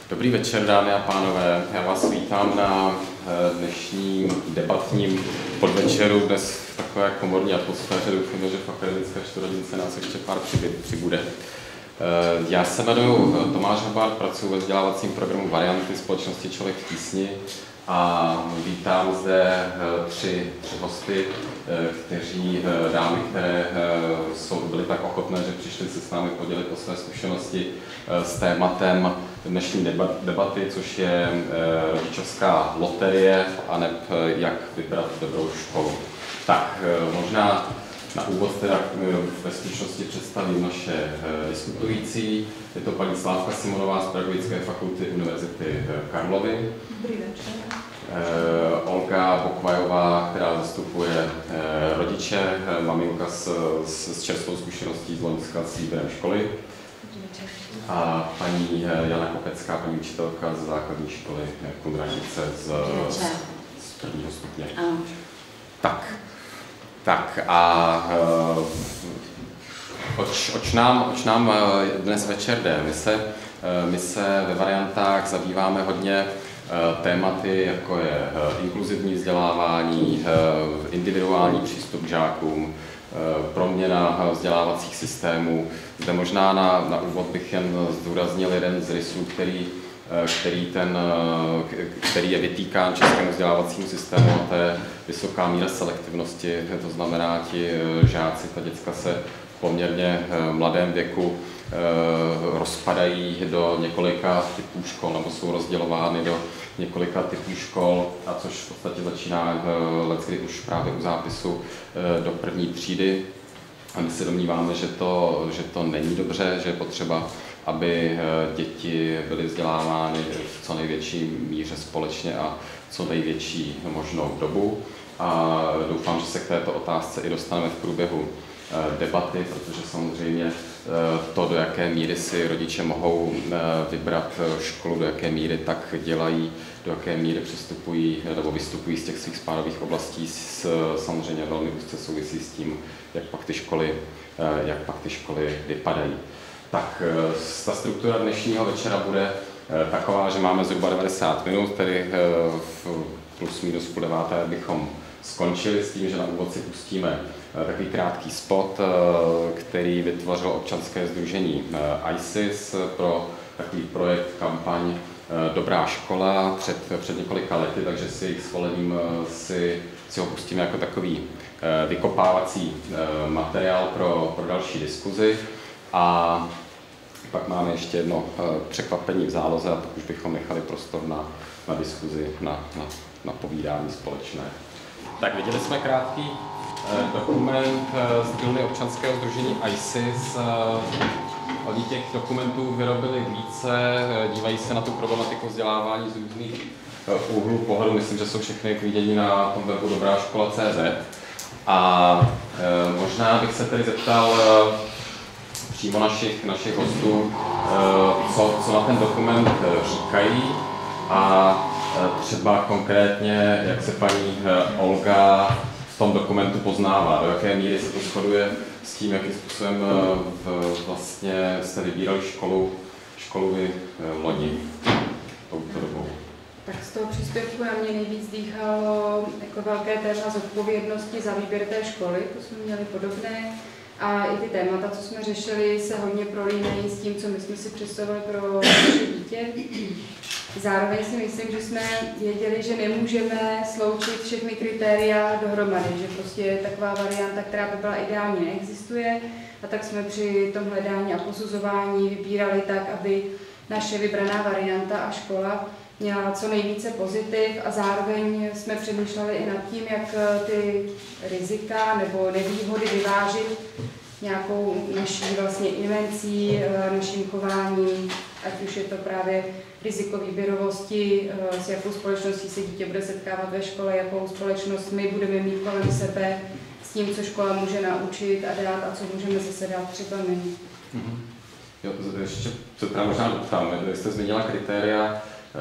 Dobrý večer, dámy a pánové. Já vás vítám na dnešním debatním podvečeru. Dnes v takové komorní atmosféře. Doufám, že v akademické čtvrthodince nás ještě pár přibude. Já se jmenuji Tomáš Habart, pracuji ve vzdělávacím programu Varianty společnosti Člověk v tísni a vítám zde tři hosty, dámy, které byly tak ochotné, že přišly se s námi podělit o své zkušenosti s tématem dnešní debaty, což je rodičovská loterie aneb jak vybrat dobrou školu. Tak možná na úvod teda ve stručnosti představím naše diskutující. Je to paní Slávka Simonová z Pedagogické fakulty Univerzity Karlovy. Dobrý večer. Olga Bokvajová, která zastupuje rodiče, maminka s čerstvou zkušeností z loňska s výběrem školy. A paní Jana Kopecká, paní učitelka z základní školy Kunratice z prvního stupně. Tak a oč nám dnes večer jde? My se ve Variantách zabýváme hodně tématy, jako je inkluzivní vzdělávání, individuální přístup k žákům, proměna vzdělávacích systémů. Zde možná na úvod bych jen zdůraznil jeden z rysů, který je vytýkán českému vzdělávacímu systému, a to je vysoká míra selektivnosti. To znamená, ti žáci, ta děcka se v poměrně mladém věku rozpadají do několika typů škol, nebo jsou rozdělovány do několika typů škol, a což v podstatě začíná leckdy už právě u zápisu do první třídy. A my se domníváme, že to není dobře, že je potřeba, aby děti byly vzdělávány v co největší míře společně a co největší možnou dobu. A doufám, že se k této otázce i dostaneme v průběhu debaty, protože samozřejmě to, do jaké míry si rodiče mohou vybrat školu, do jaké míry tak dělají, do jaké míry přistupují nebo vystupují z těch svých spádových oblastí, samozřejmě velmi úzce souvisí s tím, jak pak ty školy vypadají. Tak ta struktura dnešního večera bude taková, že máme zhruba 90 minut, tedy plus minus půl deváté bychom skončili s tím, že na úvod si pustíme takový krátký spot, který vytvořilo občanské sdružení ISIS pro takový projekt, kampaň Dobrá škola před několika lety, takže si jejich svolením si ho pustíme jako takový vykopávací materiál pro další diskuzi. A pak máme ještě jedno překvapení v záloze, a pak už bychom nechali prostor na diskuzi, na povídání společné. Tak viděli jsme krátký dokument z dílny občanského sdružení ISIS. Oni těch dokumentů vyrobili více, dívají se na tu problematiku vzdělávání z různých úhlů pohledu. Myslím, že jsou všechny k vidění na tom webu dobraškola.cz. A možná bych se tedy zeptal přímo našich hostů, co na ten dokument říkají, a třeba konkrétně, jak se paní Olga v tom dokumentu poznává, do jaké míry se to shoduje s tím, jakým způsobem vlastně jste vybírali školu vy loni touto dobou. Tak z toho příspěvku na mě nejvíc dýchalo jako velké téma zodpovědnosti za výběr té školy, to jsme měli podobné. A i ty témata, co jsme řešili, se hodně prolínají s tím, co my jsme si představili pro naše dítě. Zároveň si myslím, že jsme věděli, že nemůžeme sloučit všechny kritéria dohromady, že prostě taková varianta, která by byla ideální, neexistuje. A tak jsme při tom hledání a posuzování vybírali tak, aby naše vybraná varianta a škola měla co nejvíce pozitiv, a zároveň jsme přemýšleli i nad tím, jak ty rizika nebo nevýhody vyvážit nějakou naší vlastně invencí, naším chováním, ať už je to právě riziko výběrovosti, s jakou společností se dítě bude setkávat ve škole, jakou společnost my budeme mít kolem sebe, s tím, co škola může naučit a dát a co můžeme zase dát třeba my. Jo, ještě se teda možná doptám, vy jste zmínila kritéria,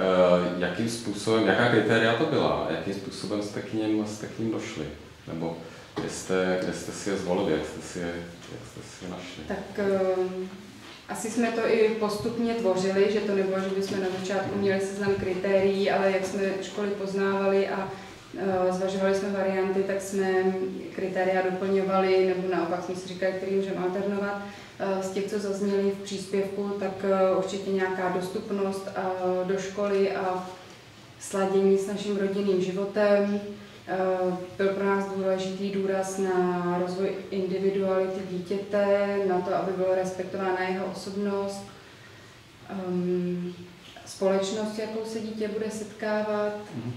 jaká kritéria to byla, jakým způsobem jste k ním došli, nebo kde jste si je zvolili, jak jste si je našli? Tak asi jsme to i postupně tvořili, že to nebylo, že bychom na začátku měli seznam kritérií, ale jak jsme školy poznávali a zvažovali jsme varianty, tak jsme kritéria doplňovali, nebo naopak jsme si říkali, který můžeme alternovat. Z těch, co zazněli v příspěvku, tak určitě nějaká dostupnost do školy a sladění s naším rodinným životem. Byl pro nás důležitý důraz na rozvoj individuality dítěte, na to, aby byla respektována jeho osobnost, společnost, jakou se dítě bude setkávat.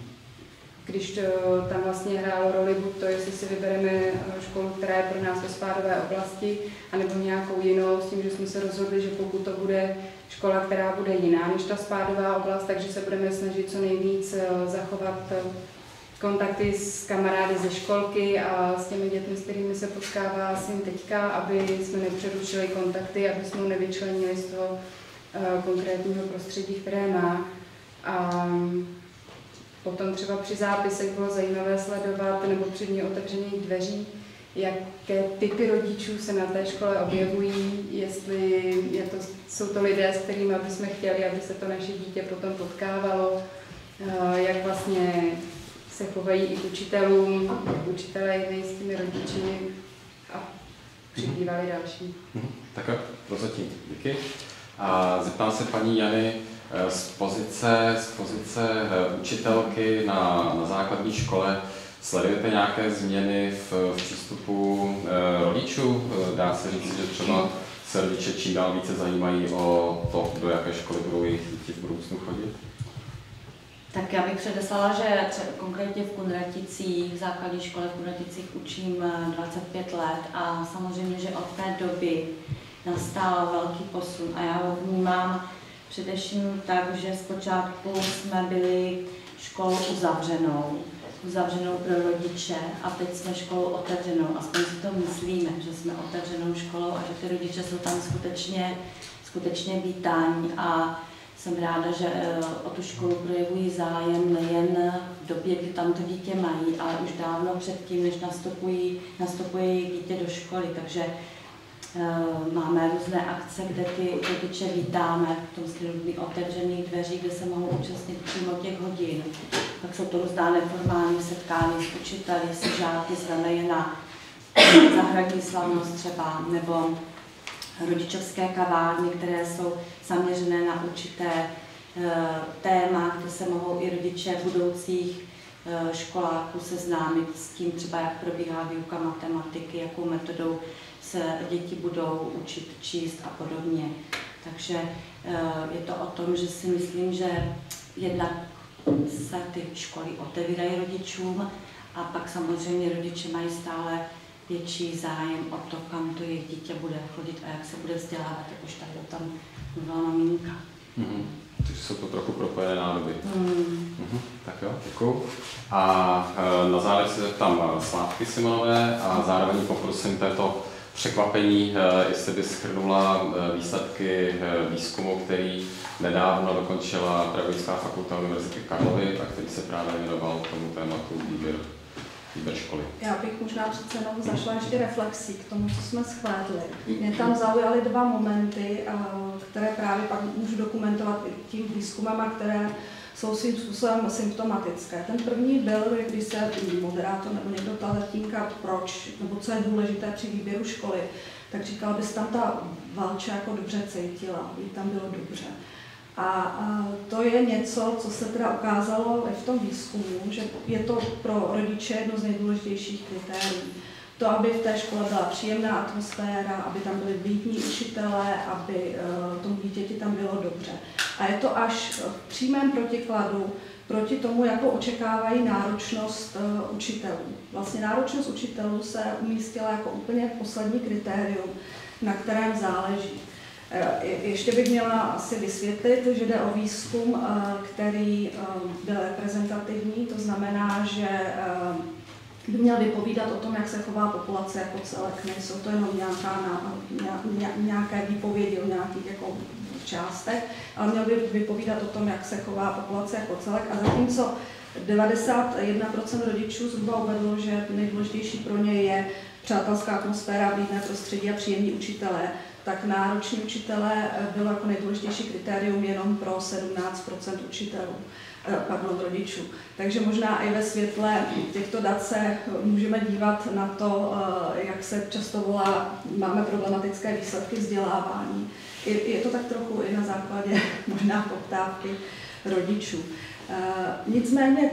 Když tam vlastně hrálo roli buď to, jestli si vybereme školu, která je pro nás ve spádové oblasti, anebo nějakou jinou, s tím, že jsme se rozhodli, že pokud to bude škola, která bude jiná než ta spádová oblast, takže se budeme snažit co nejvíc zachovat kontakty s kamarády ze školky a s těmi dětmi, s kterými se potkává syn teďka, aby jsme nepřerušili kontakty, aby jsme ho nevyčlenili z toho konkrétního prostředí, které má. A potom třeba při zápisech bylo zajímavé sledovat, nebo při dní otevřených dveří, jaké typy rodičů se na té škole objevují, jestli jsou to lidé, s kterými bychom chtěli, aby se to naše dítě potom potkávalo, jak vlastně se chovají i k učitelům, jak učitelé jednají s těmi rodiči a přibývali další. Tak jo, prozatím díky. A zeptám se paní Jany, z pozice učitelky na základní škole sledujete nějaké změny v přístupu rodičů? Dá se říct, že třeba se rodiče čím dál více zajímají o to, do jaké školy budou jejich děti v budoucnu chodit? Tak já bych předeslala, že konkrétně v Kunraticích, v základní škole v Kunraticích učím 25 let a samozřejmě, že od té doby nastal velký posun a já ho vnímám především tak, že zpočátku jsme byli školu uzavřenou pro rodiče a teď jsme školu otevřenou. Aspoň si to myslíme, že jsme otevřenou školou a že ty rodiče jsou tam skutečně vítáni a jsem ráda, že o tu školu projevují zájem nejen v době, kdy tam to dítě mají, ale už dávno předtím, než nastupuje jejich dítě do školy. Takže máme různé akce, kde ty rodiče vítáme v tom stylu otevřených dveří, kde se mohou účastnit přímo těch hodin. Pak jsou to různá neformální setkání s učiteli, s žáky, zvané na zahradní slavnost třeba, nebo rodičovské kavárny, které jsou zaměřené na určité téma, kde se mohou i rodiče budoucích školáků seznámit s tím třeba, jak probíhá výuka matematiky, jakou metodou se děti budou učit číst a podobně. Takže je to o tom, že si myslím, že jednak se ty školy otevírají rodičům a pak samozřejmě rodiče mají stále větší zájem o to, kam to jejich dítě bude chodit a jak se bude vzdělávat, jak už tady o tom mluvila maminka. Takže jsou to trochu propojené nádoby. Tak jo, děkuju. A na závěr se zeptám Slávky Simonové a zároveň poprosím této překvapení, jestli by shrnula výsledky výzkumu, který nedávno dokončila Pedagogická fakulta Univerzity Karlovy a který se právě věnoval tomu tématu výběr školy. Já bych možná přece jenom zašla ještě reflexí k tomu, co jsme shlédli. Mě tam zaujaly dva momenty, které právě pak můžu dokumentovat tím výzkumem a které jsou svým způsobem symptomatické. Ten první byl, když se moderátor nebo někdo ptal tatínka, proč, nebo co je důležité při výběru školy, tak říkal, aby se tam ta Valča jako dobře cítila, aby tam bylo dobře. A to je něco, co se teda ukázalo i v tom výzkumu, že je to pro rodiče jedno z nejdůležitějších kritérií. To, aby v té škole byla příjemná atmosféra, aby tam byli vlídní učitelé, aby tomu dítěti tam bylo dobře. A je to až v přímém protikladu proti tomu, jakou očekávají náročnost učitelů. Vlastně náročnost učitelů se umístila jako úplně poslední kritérium, na kterém záleží. Ještě bych měla asi vysvětlit, že jde o výzkum, který byl reprezentativní, to znamená, že by měl vypovídat o tom, jak se chová populace jako celek. Nejsou to jenom nějaké výpovědi o nějakých jako částech, ale měl by vypovídat o tom, jak se chová populace jako celek. A zatímco 91% rodičů zhruba uvedlo, že nejdůležitější pro ně je přátelská atmosféra, vlídné prostředí a příjemní učitelé, tak nároční učitelé bylo jako nejdůležitější kritérium jenom pro 17% učitelů, rodičů. Takže možná i ve světle těchto dat se můžeme dívat na to, jak se často volá, máme problematické výsledky vzdělávání. Je to tak trochu i na základě možná poptávky rodičů. Nicméně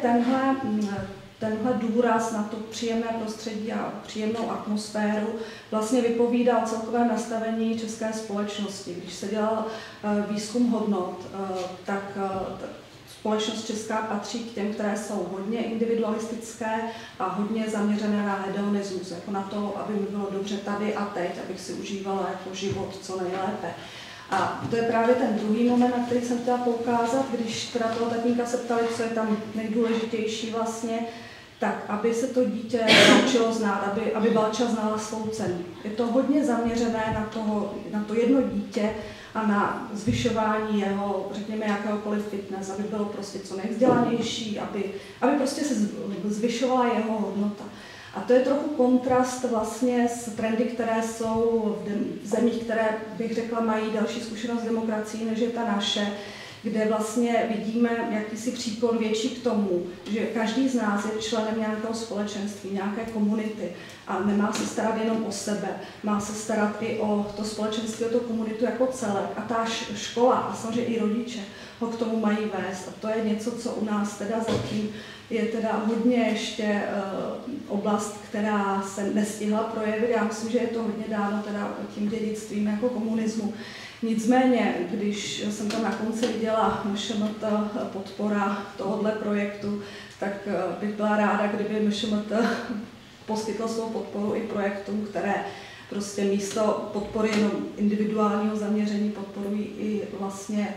tenhle důraz na to příjemné prostředí a příjemnou atmosféru vlastně vypovídá o celkovém nastavení české společnosti. Když se dělal výzkum hodnot, tak společnost česká patří k těm, které jsou hodně individualistické a hodně zaměřené na hedonismus, jako na to, aby mi bylo dobře tady a teď, abych si užívala jako život co nejlépe. A to je právě ten druhý moment, na který jsem chtěla poukázat, když teda toho tatínka se ptali, co je tam nejdůležitější vlastně, tak aby se to dítě naučilo znát, aby Balča znala svou cenu. Je to hodně zaměřené na to jedno dítě a na zvyšování jeho, řekněme, jakéhokoliv fitness, aby bylo prostě co nejvzdělanější, aby prostě se zvyšovala jeho hodnota. A to je trochu kontrast vlastně s trendy, které jsou v zemích, které, bych řekla, mají další zkušenost s demokracií, než je ta naše, kde vlastně vidíme jakýsi příklon větší k tomu, že každý z nás je členem nějakého společenství, nějaké komunity a nemá se starat jenom o sebe, má se starat i o to společenství, o tu komunitu jako celek. A ta škola a samozřejmě i rodiče ho k tomu mají vést. A to je něco, co u nás teda zatím je teda hodně ještě oblast, která se nestihla projevit. Já myslím, že je to hodně dáno teda tím dědictvím jako komunismu. Nicméně, když jsem tam na konci viděla MŠMT podpora tohohle projektu, tak bych byla ráda, kdyby MŠMT poskytlo svou podporu i projektům, které prostě místo podpory jenom individuálního zaměření podporují i vlastně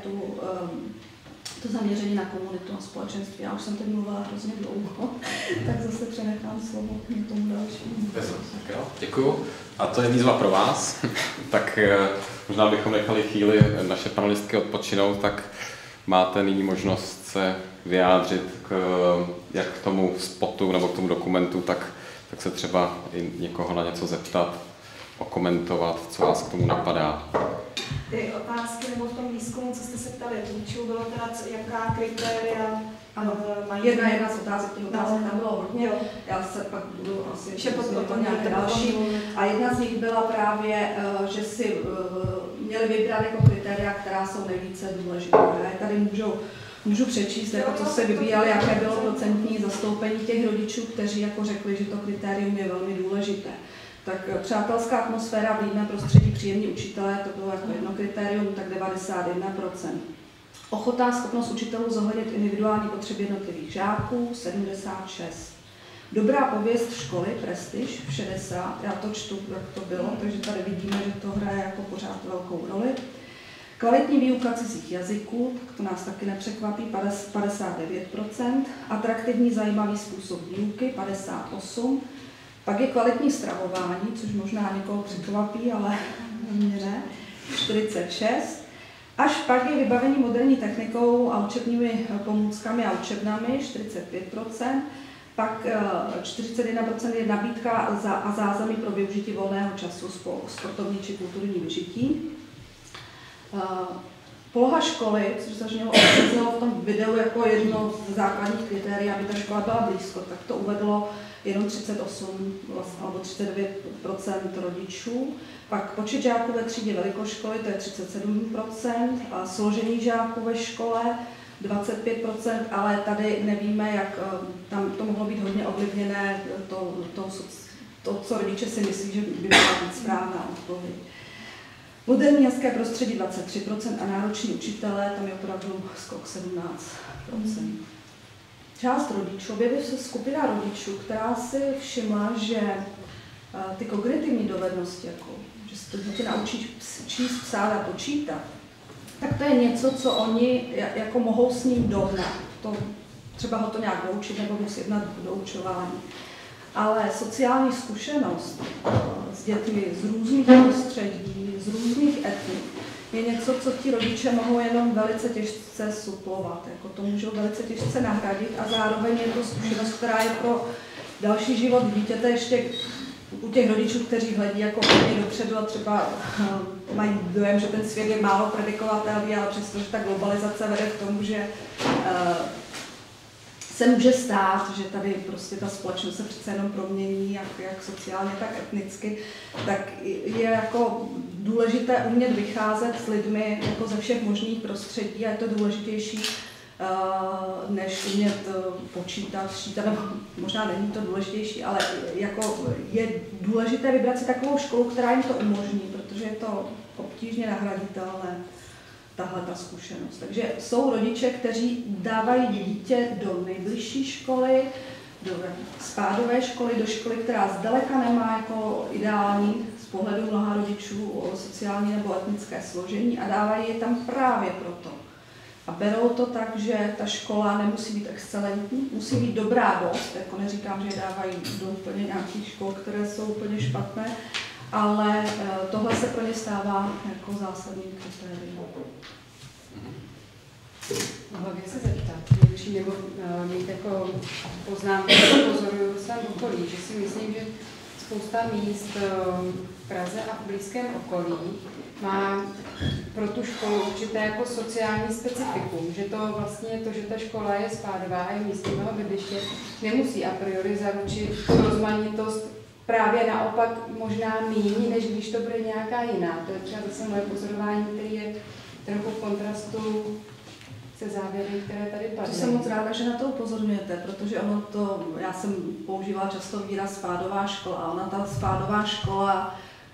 to zaměření na komunitu a společenství. Já už jsem teď mluvila hrozně dlouho, tak zase přenechám slovo někomu dalšímu. Tak jo, děkuju. A to je výzva pro vás. Tak možná bychom nechali chvíli naše panelistky odpočinout, tak máte nyní možnost se vyjádřit jak k tomu spotu nebo k tomu dokumentu, tak se třeba i někoho na něco zeptat, okomentovat, co vás k tomu napadá. Ty otázky nebo v tom výzkumu, co jste se ptali rodičů, bylo teda, jaká kritéria mají? Jedna z otázek, těch otázek tam bylo hodně, já se pak budu asi ještě to nějaké další. A jedna z nich byla právě, že si měli vybrat jako kritéria, která jsou nejvíce důležité. Já tady můžu přečíst, jako co se vybíjalo, jaké bylo procentní zastoupení těch rodičů, kteří jako řekli, že to kritérium je velmi důležité. Tak přátelská atmosféra, vlídné prostředí, příjemní učitelé, to bylo jako jedno kritérium, tak 91%. Ochota a schopnost učitelů zohlednit individuální potřeby jednotlivých žáků, 76%. Dobrá pověst školy, prestiž, 60%. Já to čtu, jak to bylo, takže tady vidíme, že to hraje jako pořád velkou roli. Kvalitní výuka cizích jazyků, tak to nás taky nepřekvapí, 59%. Atraktivní, zajímavý způsob výuky, 58%. Pak je kvalitní stravování, což možná někoho překvapí, ale mě ne, 46. Až pak je vybavení moderní technikou a učebními pomůckami a učebnami, 45%. Pak 41% je nabídka a zázemí pro využití volného času, sportovní či kulturní vyžití. Poloha školy, což zaznělo v tom videu jako jedno z základních kritérií, aby ta škola byla blízko, tak to uvedlo jenom 38 alebo 39% rodičů. Pak počet žáků ve třídě velikost školy, to je 37%, a složení žáků ve škole 25%, ale tady nevíme, jak tam to mohlo být hodně ovlivněné, to co rodiče si myslí, že by byla být správná odpověď. Moderní městské prostředí 23% a nároční učitelé, tam je opravdu skok 17%. Část rodičů, objevila se skupina rodičů, která si všimla, že ty kognitivní dovednosti, jako, že se to dítě naučí číst, psát a počítat, tak to je něco, co oni jako mohou s ním dohnat. Třeba ho to nějak doučit nebo mu sjednat doučování. Ale sociální zkušenost s dětmi z různých prostředí, z různých etnik, je něco, co ti rodiče mohou jenom velice těžce suplovat. Jako to můžou velice těžce nahradit a zároveň je to zkušenost, která je pro další život dítěte ještě u těch rodičů, kteří hledí jako hodně dopředu a třeba mají dojem, že ten svět je málo predikovatelný, ale přestože ta globalizace vede k tomu, že se může stát, že tady prostě ta společnost se přece jenom promění, jak sociálně, tak etnicky, tak je jako důležité umět vycházet s lidmi jako ze všech možných prostředí a je to důležitější, než umět počítat, sčítat, nebo možná není to důležitější, ale jako je důležité vybrat si takovou školu, která jim to umožní, protože je to obtížně nahraditelné, tahle ta zkušenost. Takže jsou rodiče, kteří dávají dítě do nejbližší školy, do spádové školy, do školy, která zdaleka nemá jako ideální z pohledu mnoha rodičů sociální nebo etnické složení a dávají je tam právě proto. A berou to tak, že ta škola nemusí být excelentní, musí být dobrá dost, jako neříkám, že je dávají do úplně nějakých škol, které jsou úplně špatné, ale tohle se pro ně stává jako zásadní kritérium. Mohla bych se zeptat, nebo mít jako poznámku, pozoruju v svém okolí, že si myslím, že spousta míst v Praze a v blízkém okolí má pro tu školu určité jako sociální specifikum, že to vlastně to, že ta škola je spádová a je místního bydliště, nemusí a priori zaručit tu rozmanitost, právě naopak možná míň, než když to bude nějaká jiná. To je třeba zase moje pozorování, který je trochu v kontrastu se závěry, které tady padly. To jsem moc ráda, že na to upozorňujete, protože ono to, já jsem používala často výraz spádová škola a ona ta spádová škola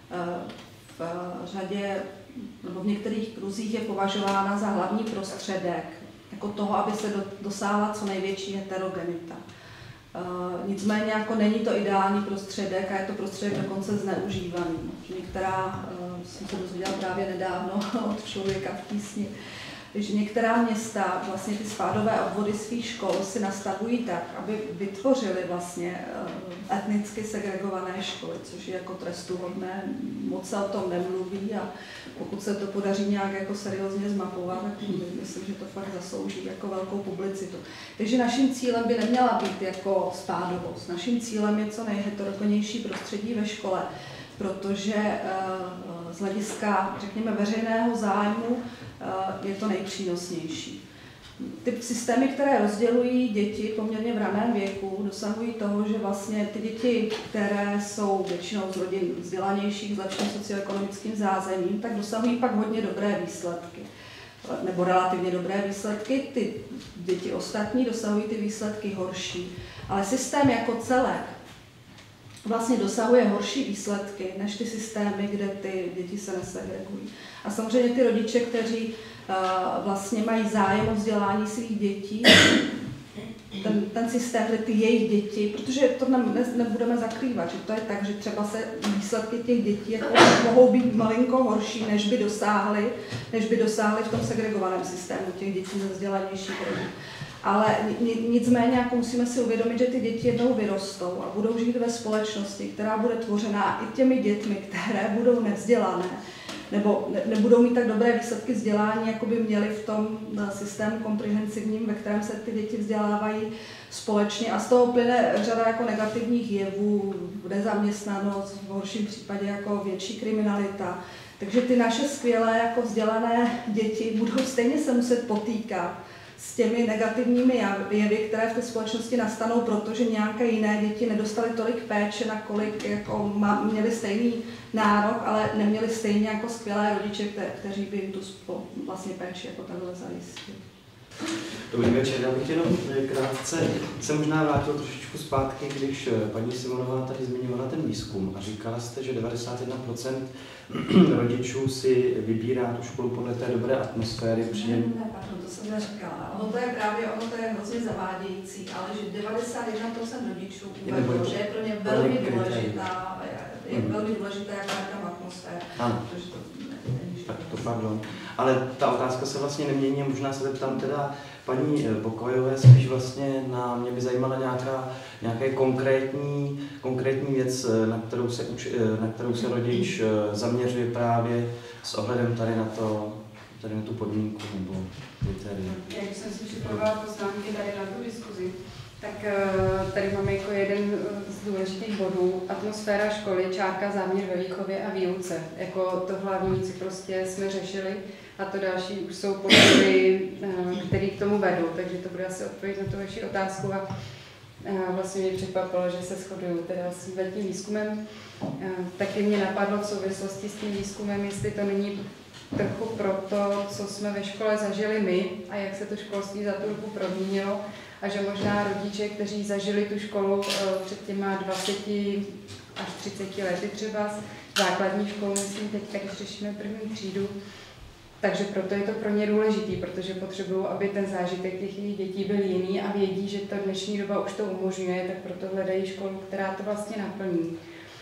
v řadě, nebo v některých kruzích je považována za hlavní prostředek, jako toho, aby se dosáhla co největší heterogenita. Nicméně jako není to ideální prostředek a je to prostředek dokonce zneužívaný. Některá, jsem se dozvěděla právě nedávno od Člověka v tísni, že některá města vlastně ty spádové obvody svých škol si nastavují tak, aby vytvořily vlastně etnicky segregované školy, což je jako trestuhodné, moc se o tom nemluví a pokud se to podaří nějak jako seriózně zmapovat, tak myslím, že to fakt zaslouží jako velkou publicitu. Takže naším cílem by neměla být jako spádovost. Naším cílem je co nejheterogenější prostředí ve škole, protože z hlediska, řekněme, veřejného zájmu je to nejpřínosnější. Ty systémy, které rozdělují děti poměrně v raném věku, dosahují toho, že vlastně ty děti, které jsou většinou z rodin vzdělanějších, s lepším socioekonomickým zázemím, tak dosahují pak hodně dobré výsledky. Nebo relativně dobré výsledky. Ty děti ostatní dosahují ty výsledky horší. Ale systém jako celek vlastně dosahuje horší výsledky než ty systémy, kde ty děti se nesegregují. A samozřejmě ty rodiče, kteří vlastně mají zájem o vzdělání svých dětí, ten systém, kde ty jejich děti, protože to nebudeme zakrývat, že to je tak, že třeba se výsledky těch dětí jako mohou být malinko horší, než by dosáhly v tom segregovaném systému těch dětí ze vzdělanějších rodin. Ale nicméně jako musíme si uvědomit, že ty děti jednou vyrostou a budou žít ve společnosti, která bude tvořená i těmi dětmi, které budou nevzdělané, nebo nebudou mít tak dobré výsledky vzdělání, jako by měly v tom systému komprehensivním, ve kterém se ty děti vzdělávají společně. A z toho plyne řada jako negativních jevů, nezaměstnanost, v horším případě jako větší kriminalita. Takže ty naše skvělé jako vzdělané děti budou stejně se muset potýkat s těmi negativními jevy, které v té společnosti nastanou, protože nějaké jiné děti nedostaly tolik péče, nakolik jako měli stejný nárok, ale neměli stejně jako skvělé rodiče, kteří by jim tu vlastně péči jako takhle zajistili. Dobrý večer, já bych jenom krátce se možná vrátil trošičku zpátky, když paní Simonová tady zmiňovala ten výzkum a říkala jste, že 91% rodičů si vybírá tu školu podle té dobré atmosféry. Ne, pardon, to jsem neříkala. Ono to je hrozně zavádějící, ale že 91% rodičů uvedlo, že je pro ně velmi důležitá, jaká je tam atmosféra. Ano. Tak to pardon. Ale ta otázka se vlastně nemění, možná se zeptám teda paní Pokojové, spíš vlastně mě by zajímala nějaká konkrétní věc, na kterou se rodič zaměřuje právě s ohledem tady na tu podmínku nebo kritéria. Jak jsem si připravovala poznámky tady na tu diskuzi, Tak tady máme jako jeden z důležitých bodů atmosféra školy, čárka záměr ve výchově a výuce. Jako to hlavní, co prostě jsme řešili, a to další už jsou podpory, které k tomu vedou, takže to bude asi odpověď na tu vaši otázku a vlastně mě překvapilo, že se shoduju teda s tím výzkumem. Taky mě napadlo v souvislosti s tím výzkumem, jestli to není trochu pro to, co jsme ve škole zažili my a jak se to školství za tu dobu proměnilo a že možná rodiče, kteří zažili tu školu před těma 20 až 30 lety třeba, základní školu, myslím teď, když řešíme první třídu, takže proto je to pro ně důležitý, protože potřebují, aby ten zážitek těch jejich dětí byl jiný a vědí, že ta dnešní doba už to umožňuje, tak proto hledají školu, která to vlastně naplní.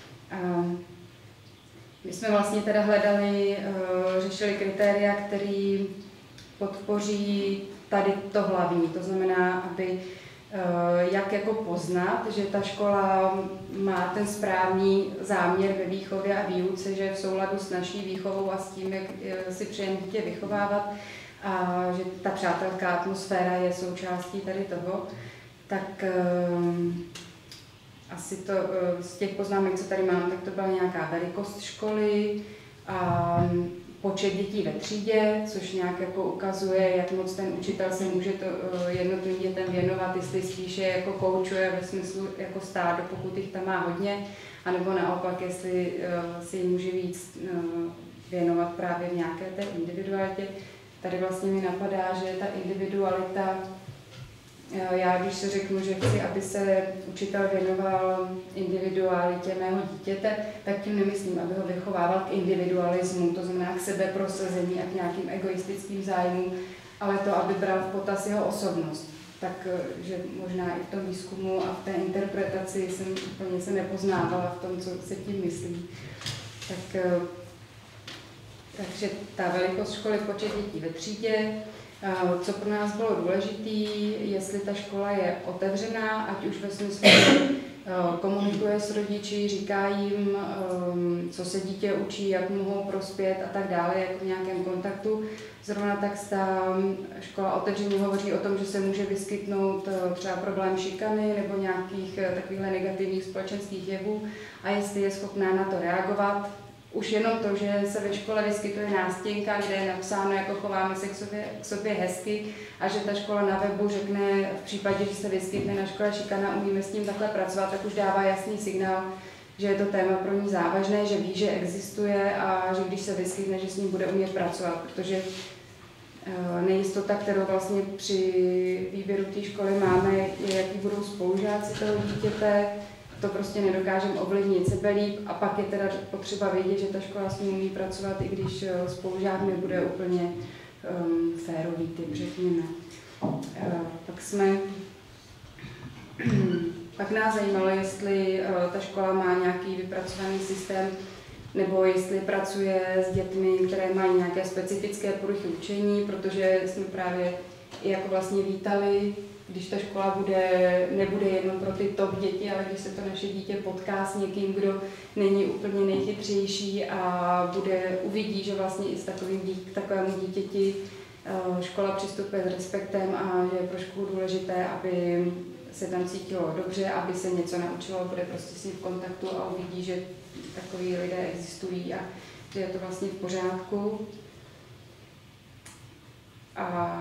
My jsme vlastně teda hledali, řešili kritéria, které podpoří tady to hlavní, to znamená, aby jak jako poznat, že ta škola má ten správný záměr ve výchově a výuce, že je v souladu s naší výchovou a s tím, jak si přejeme dítě vychovávat a že ta přátelská atmosféra je součástí tady toho, tak asi to z těch poznámek, co tady mám, tak to byla nějaká velikost školy a počet dětí ve třídě, což nějak jako ukazuje, jak moc ten učitel se může to jednotlivým dětem věnovat, jestli spíše jako koučuje ve smyslu jako stádo, pokud jich tam má hodně, anebo naopak, jestli si může víc věnovat právě v nějaké té individualitě. Tady vlastně mi napadá, že ta individualita, já když se řeknu, že chci, aby se učitel věnoval individualitě mého dítěte, tak tím nemyslím, aby ho vychovával k individualismu, to znamená k sebeprosazení a k nějakým egoistickým zájmům, ale to, aby bral v potaz jeho osobnost. Takže možná i v tom výzkumu a v té interpretaci jsem úplně se nepoznávala v tom, co se tím myslí. Takže ta velikost školy, počet dětí ve třídě, co pro nás bylo důležité, jestli ta škola je otevřená, ať už ve smyslu komunikuje s rodiči, říká jim, co se dítě učí, jak mohou prospět a tak dále, jak v nějakém kontaktu. Zrovna tak ta škola otevřeně hovoří o tom, že se může vyskytnout třeba problém šikany nebo nějakých takovýchhle negativních společenských jevů a jestli je schopná na to reagovat. Už jenom to, že se ve škole vyskytuje nástěnka, kde je napsáno, jako chováme se k sobě hezky a že ta škola na webu řekne, v případě, že se vyskytne na škole šikana, umíme s tím takhle pracovat, tak už dává jasný signál, že je to téma pro ní závažné, že ví, že existuje a že když se vyskytne, že s ním bude umět pracovat, protože nejistota, kterou vlastně při výběru té školy máme, je, jaký budou spolužáci toho dítěte. To prostě nedokážeme ovlivnit sebe líp a pak je teda potřeba vědět, že ta škola s ním umí pracovat, i když spolužák nebude úplně férový typ, řekněme. Pak nás zajímalo, jestli ta škola má nějaký vypracovaný systém, nebo jestli pracuje s dětmi, které mají nějaké specifické poruchy učení, protože jsme právě i jako vlastně vítali, když ta škola nebude jenom pro ty top děti, ale když se to naše dítě potká s někým, kdo není úplně nejchytřejší a uvidí, že vlastně i s takovému dítěti škola přistupuje s respektem a že je pro školu důležité, aby se tam cítilo dobře, aby se něco naučilo, bude prostě s ním v kontaktu a uvidí, že takový lidé existují a že je to vlastně v pořádku. A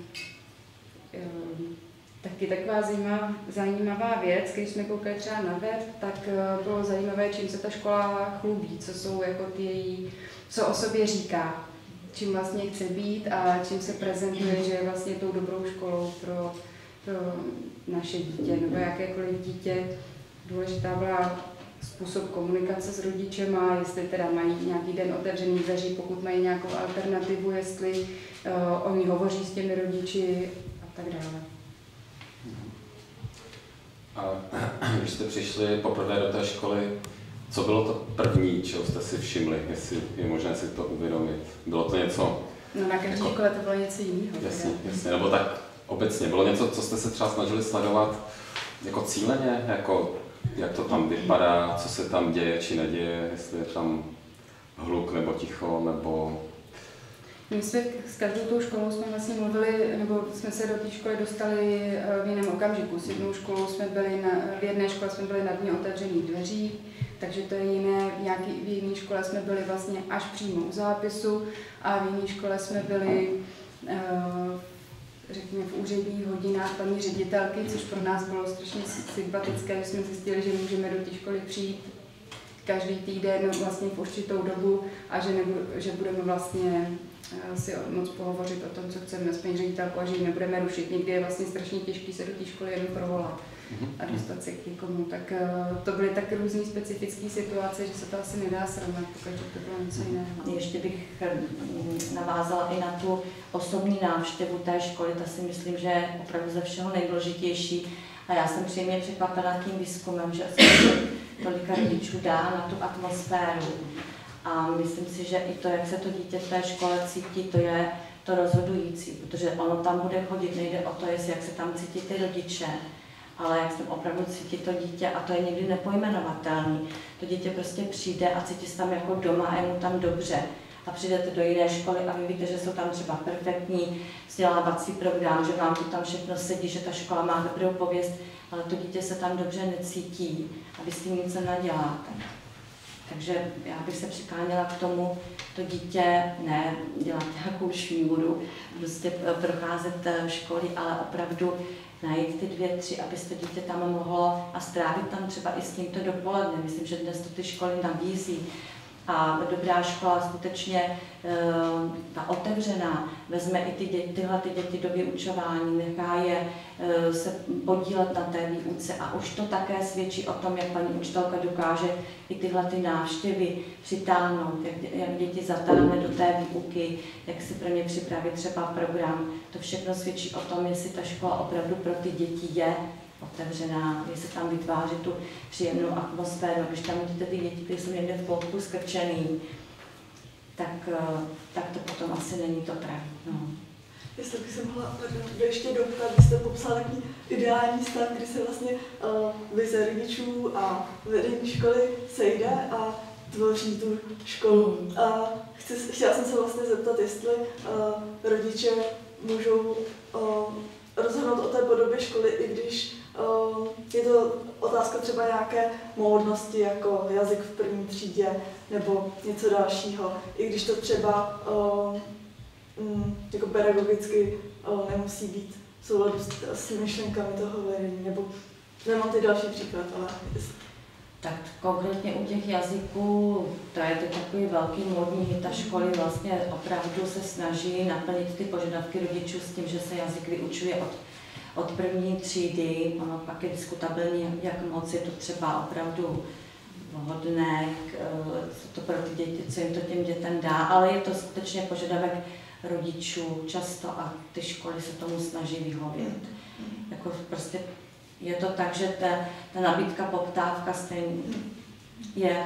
taky taková zajímavá věc, když jsme koukali třeba na web, tak bylo zajímavé, čím se ta škola chlubí, co jsou jako co o sobě říká, čím vlastně chce být a čím se prezentuje, že je vlastně tou dobrou školou pro naše dítě nebo jakékoliv dítě. Důležitá byla způsob komunikace s rodičema, jestli teda mají nějaký den otevřený dveří, pokud mají nějakou alternativu, jestli oni hovoří s těmi rodiči a tak dále. A když jste přišli poprvé do té školy, co bylo to první, čeho jste si všimli, jestli je možné si to uvědomit? Bylo to něco? No na každé škole to bylo něco jiného. Jasně, nebo tak obecně. Bylo něco, co jste se třeba snažili sledovat jako cíleně, jako jak to tam vypadá, co se tam děje či neděje, jestli je tam hluk nebo ticho, nebo... My jsme s každou tou školou jsme vlastně mluvili, nebo jsme se do té školy dostali v jiném okamžiku. S jednou školou jsme byli v jedné škole jsme byli na dně otevřených dveří, takže to je jiné. V jiné škole jsme byli vlastně až přímo u zápisu a v jiné škole jsme byli řekněme v úředních hodinách paní ředitelky, což pro nás bylo strašně sympatické, že jsme zjistili, že můžeme do té školy přijít každý týden vlastně v určitou dobu a že budeme vlastně si moc pohovořit o tom, co chceme s paní ředitelkou a že ji nebudeme rušit. Někdy je vlastně strašně těžký se do té školy jenom provolat a dostat se k někomu. Tak to byly tak různé specifické situace, že se to asi nedá srovnat, pokud to bylo něco jiného. Ještě bych navázala i na tu osobní návštěvu té školy, ta si myslím, že je opravdu ze všeho nejdůležitější. A já jsem příjemně překvapena tím výzkumem, že se tolika rodičů dá na tu atmosféru. A myslím si, že i to, jak se to dítě v té škole cítí, to je to rozhodující, protože ono tam bude chodit, nejde o to, jestli jak se tam cítí ty rodiče, ale jak se tam opravdu cítí to dítě a to je někdy nepojmenovatelné. To dítě prostě přijde a cítí se tam jako doma a je mu tam dobře. A přijdete do jiné školy a vy víte, že jsou tam třeba perfektní vzdělávací program, že vám to tam všechno sedí, že ta škola má dobrou pověst, ale to dítě se tam dobře necítí a vy s tím nic nenaděláte. Takže já bych se přikláněla k tomu, to dítě ne dělat nějakou šňůru, prostě procházet školy, ale opravdu najít ty 2, 3, aby se to dítě tam mohlo a strávit tam třeba i s tímto dopoledne. Myslím, že dnes to ty školy nabízí. A dobrá škola skutečně ta otevřená vezme i tyhle děti do vyučování, nechá je se podílet na té výuce a už to také svědčí o tom, jak paní učitelka dokáže i tyhle ty návštěvy přitáhnout, jak děti zatáhne do té výuky, jak si pro ně připravit třeba program. To všechno svědčí o tom, jestli ta škola opravdu pro ty děti je otevřená, jestli tam vytváří tu příjemnou atmosféru. Když tam vidíte ty děti, které jsou někde v polku skrčený, tak to potom asi není to pravý. No. Jestli bych se mohla ještě doptat, vy jste popsal takový ideální stav, kdy se vlastně vize rodičů a vedení školy sejde a tvoří tu školu. A chtěla jsem se vlastně zeptat, jestli rodiče můžou rozhodnout o té podobě školy, i když je to otázka třeba nějaké módnosti, jako jazyk v první třídě nebo něco dalšího, i když to třeba jako pedagogicky nemusí být v souladu s myšlenkami toho vedení, nebo nemám ty další příklad, ale... Tak konkrétně u těch jazyků, to je to takový velký módní, ta školy vlastně opravdu se snaží naplnit ty požadavky rodičů s tím, že se jazyk vyučuje od první třídy, ono pak je diskutabilní, jak moc je to třeba opravdu vhodné, co to pro ty děti, co jim to těm dětem dá, ale je to skutečně požadavek rodičů často a ty školy se tomu snaží vyhovět. Jako prostě je to tak, že ta nabídka, poptávka stejně je.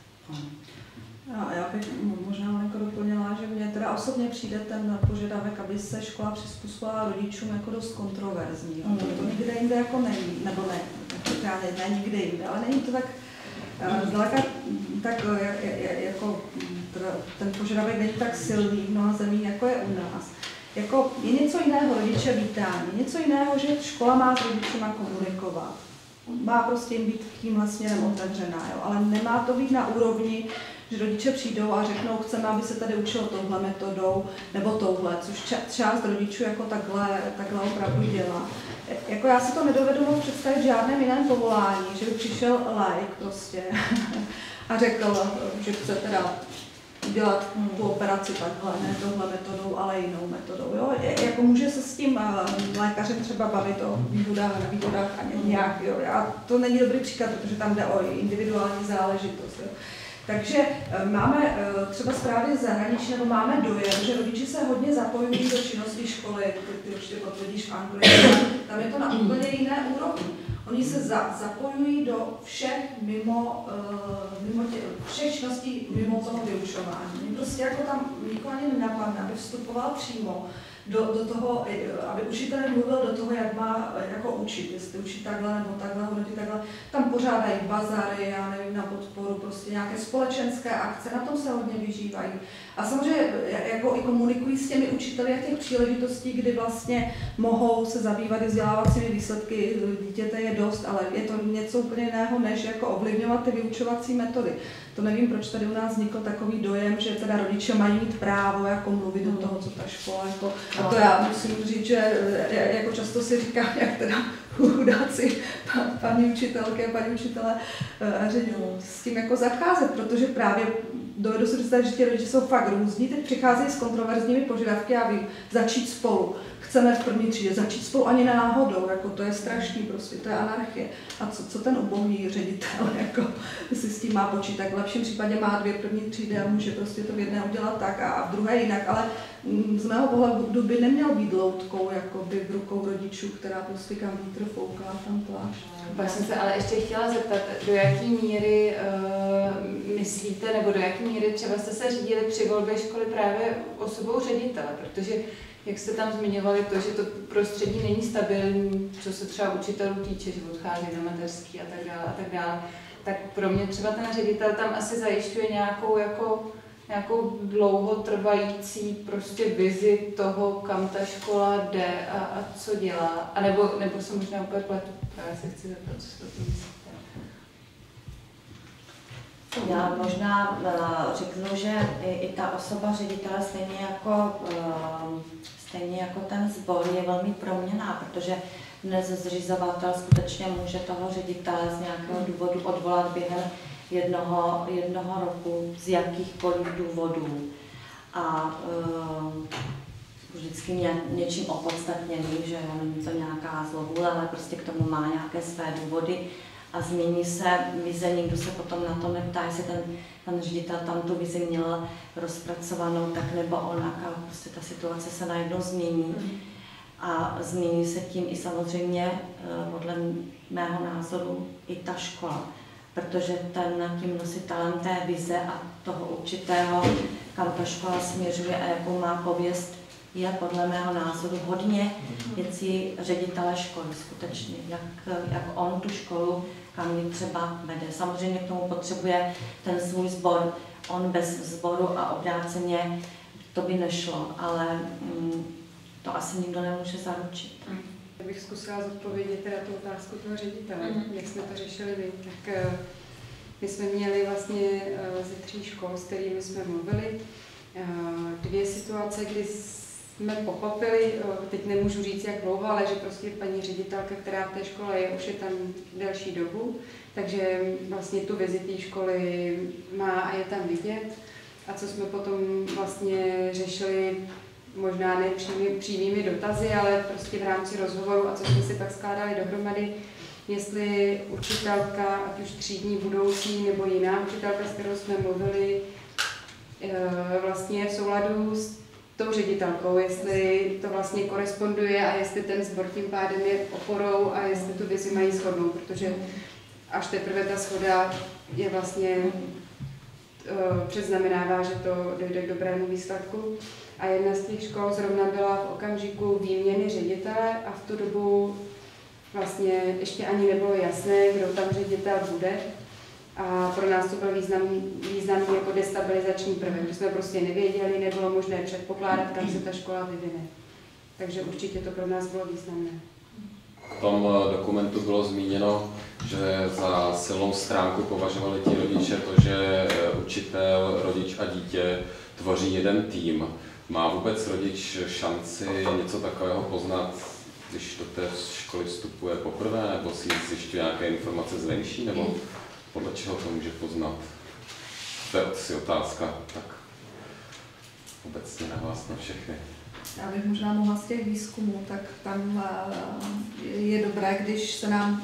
Já bych možná malinko doplnila, že mně teda osobně přijde ten požadavek, aby se škola přizpůsobila rodičům jako dost kontroverzní. To nikde jinde jako není, nebo ne nikde jinde, ale není to tak zdaleka tak jako ten požadavek není tak silný v mnoha zemí, jako je u nás. Jako je něco jiného rodiče vítání, něco jiného, že škola má s rodičima komunikovat. Má prostě jim být tímhle směrem otevřená, jo? Ale nemá to být na úrovni, že rodiče přijdou a řeknou, chceme, aby se tady učilo touhle metodou nebo touhle, což část rodičů jako takhle opravdu dělá. Jako já si to nedovedu moc představit v žádném jiném povolání, že by přišel laik prostě a řekl, že chce teda dělat tu operaci takhle, ne touhle metodou, ale jinou metodou. Jo? Jako může se s tím lékařem třeba bavit o výhodách a nějak. Jo? A to není dobrý příklad, protože tam jde o individuální záležitost. Jo? Takže máme třeba zprávy z zahraničí, nebo máme dojem, že rodiče se hodně zapojují do činnosti školy, ty určitě potvrdíš v Anglii, tam je to na úplně jiné úrovni. Oni se zapojují do všech všech činností mimo toho vyučování. Prostě jako tam nikoho ani nenapadne, aby vstupoval přímo do toho, aby učitel mluvil do toho, jak má jako učit, jestli učit takhle nebo takhle, hodnotit takhle. Tam pořádají bazary, já nevím, na podporu, prostě nějaké společenské akce, na tom se hodně vyžívají. A samozřejmě jako i komunikují s těmi učiteli a těch příležitostí, kdy vlastně mohou se zabývat i vzdělávacími výsledky dítěte je dost, ale je to něco úplně jiného, než jako ovlivňovat ty vyučovací metody. To nevím, proč tady u nás vznikl takový dojem, že teda rodiče mají mít právo jako mluvit do toho, co ta škola jako. A to já musím říct, že jako často si říkám, jak teda chudáci paní učitelky a paní učitele s tím jako zacházet, protože právě dovedu si představit, že ti rodiče jsou fakt různí, teď přicházejí s kontroverzními požadavky a vím, začít spolu. Chceme v první třídě začít spolu ani náhodou, jako to je strašný prostě, to je anarchie. A co ten ubohý ředitel jako si s tím má počítat? V lepším případě má 2 první třídy a může prostě to v jedné udělat tak a v druhé jinak, ale z mého pohledu by neměl být loutkou jakoby v rukou rodičů, která prostě kam vítr fouká, tam plášť. Pak jsem se ale ještě chtěla zeptat, do jaký míry myslíte, nebo do jaký míry třeba jste se řídili při volbě školy právě osobou ředitele, protože jak jste tam zmiňovali to, že to prostředí není stabilní, co se třeba učitelů týče, že odchází na mateřský a tak dále, tak pro mě třeba ten ředitel tam asi zajišťuje nějakou dlouhotrvající prostě vizi toho, kam ta škola jde a co dělá. A nebo se možná úplně pletu. Já se chci zeptat, co si to myslíte. Já možná řeknu, že i ta osoba ředitele stejně jako ten sbor je velmi proměnná, protože dnes zřizovatel skutečně může toho ředitele z nějakého důvodu odvolat během jednoho roku z jakýchkoliv důvodů. A vždycky něčím opodstatněný, že není to nějaká zlovůle, ale prostě k tomu má nějaké své důvody a změní se vize, někdo se potom na to neptá, jestli ten ředitel tam tu vizi měl rozpracovanou tak nebo onak, ale prostě ta situace se najednou změní. A změní se tím i samozřejmě podle mého názoru i ta škola, protože tím nositelem té vize a toho určitého, kam ta škola směřuje a jakou má pověst, je podle mého názoru hodně věcí ředitele školy skutečně, jak on tu školu, kam ji třeba vede. Samozřejmě k tomu potřebuje ten svůj sbor. On bez sboru a obráceně to by nešlo, ale to asi nikdo nemůže zaručit. Já bych zkusila zodpovědět teda tu otázku toho ředitele, jak jsme to řešili vy. Tak my jsme měli vlastně ze 3 škol, s kterými jsme mluvili, 2 situace, kdy jsme pochopili, teď nemůžu říct jak dlouho, ale že prostě paní ředitelka, která v té škole je, už je tam delší dobu, takže vlastně tu vizi té školy má a je tam vidět. A co jsme potom vlastně řešili, možná ne přímými dotazy, ale prostě v rámci rozhovoru a co jsme si pak skládali dohromady, jestli učitelka, ať už třídní budoucí nebo jiná učitelka, s kterou jsme mluvili, vlastně v souladu s tou ředitelkou, jestli to vlastně koresponduje a jestli ten sbor tím pádem je oporou a jestli tu vizi mají shodnou, protože až teprve ta shoda je vlastně předznamenává, že to dojde k dobrému výsledku. A jedna z těch škol zrovna byla v okamžiku výměny ředitele a v tu dobu vlastně ještě ani nebylo jasné, kdo tam ředitel bude. A pro nás to byl významný jako destabilizační prvek, že jsme prostě nevěděli, nebylo možné předpokládat, kam se ta škola vyvine. Takže určitě to pro nás bylo významné. V tom dokumentu bylo zmíněno, že za silnou stránku považovali ti rodiče to, že učitel, rodič a dítě tvoří jeden tým. Má vůbec rodič šanci něco takového poznat, když do té školy vstupuje poprvé, nebo si zjišťuje nějaké informace zvenčí, nebo podle čeho to může poznat? To je asi otázka, tak obecně na vás, na všechny. Já bych možná mohla z těch výzkumů, tak tam je dobré, když se nám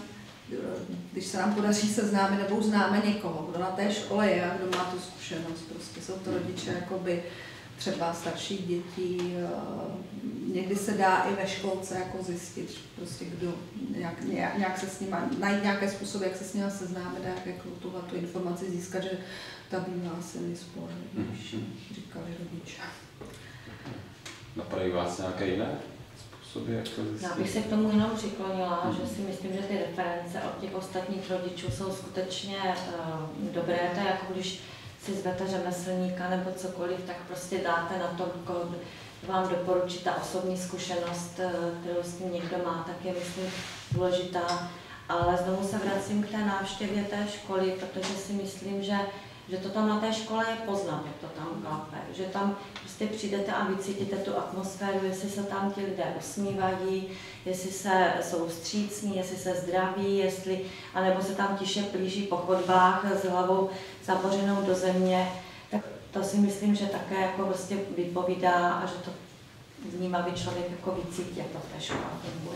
podaří seznámit nebo uznáme někoho, kdo na té škole je a kdo má tu zkušenost. Prostě jsou to rodiče jakoby třeba starších dětí, někdy se dá i ve školce jako zjistit, prostě kdo nějak se s nimi, najít nějaké způsoby, jak se s nimi seznámit, jak jako tu informaci získat, že ta bývá silný spor, když říkali rodiče. Napadají vás nějaké jiné způsoby, jak to zjistit? Já bych se k tomu jenom přiklonila, že si myslím, že ty reference od těch ostatních rodičů jsou skutečně dobré. To je jako když si zvete řemeslníka nebo cokoliv, tak prostě dáte na to, koho vám doporučí ta osobní zkušenost, kterou s tím někdo má, tak je, myslím, důležitá. Ale znovu se vracím k té návštěvě té školy, protože si myslím, že to tam na té škole je poznat, jak to tam klape. Že tam prostě přijdete a vycítíte tu atmosféru, jestli se tam ti lidé usmívají, jestli jsou vstřícní, jestli se zdraví, anebo se tam tiše plíží po chodbách s hlavou zabořenou do země. Tak to si myslím, že také jako prostě vypovídá a že to vnímavý člověk jako vycítí, jak to v té škole funguje.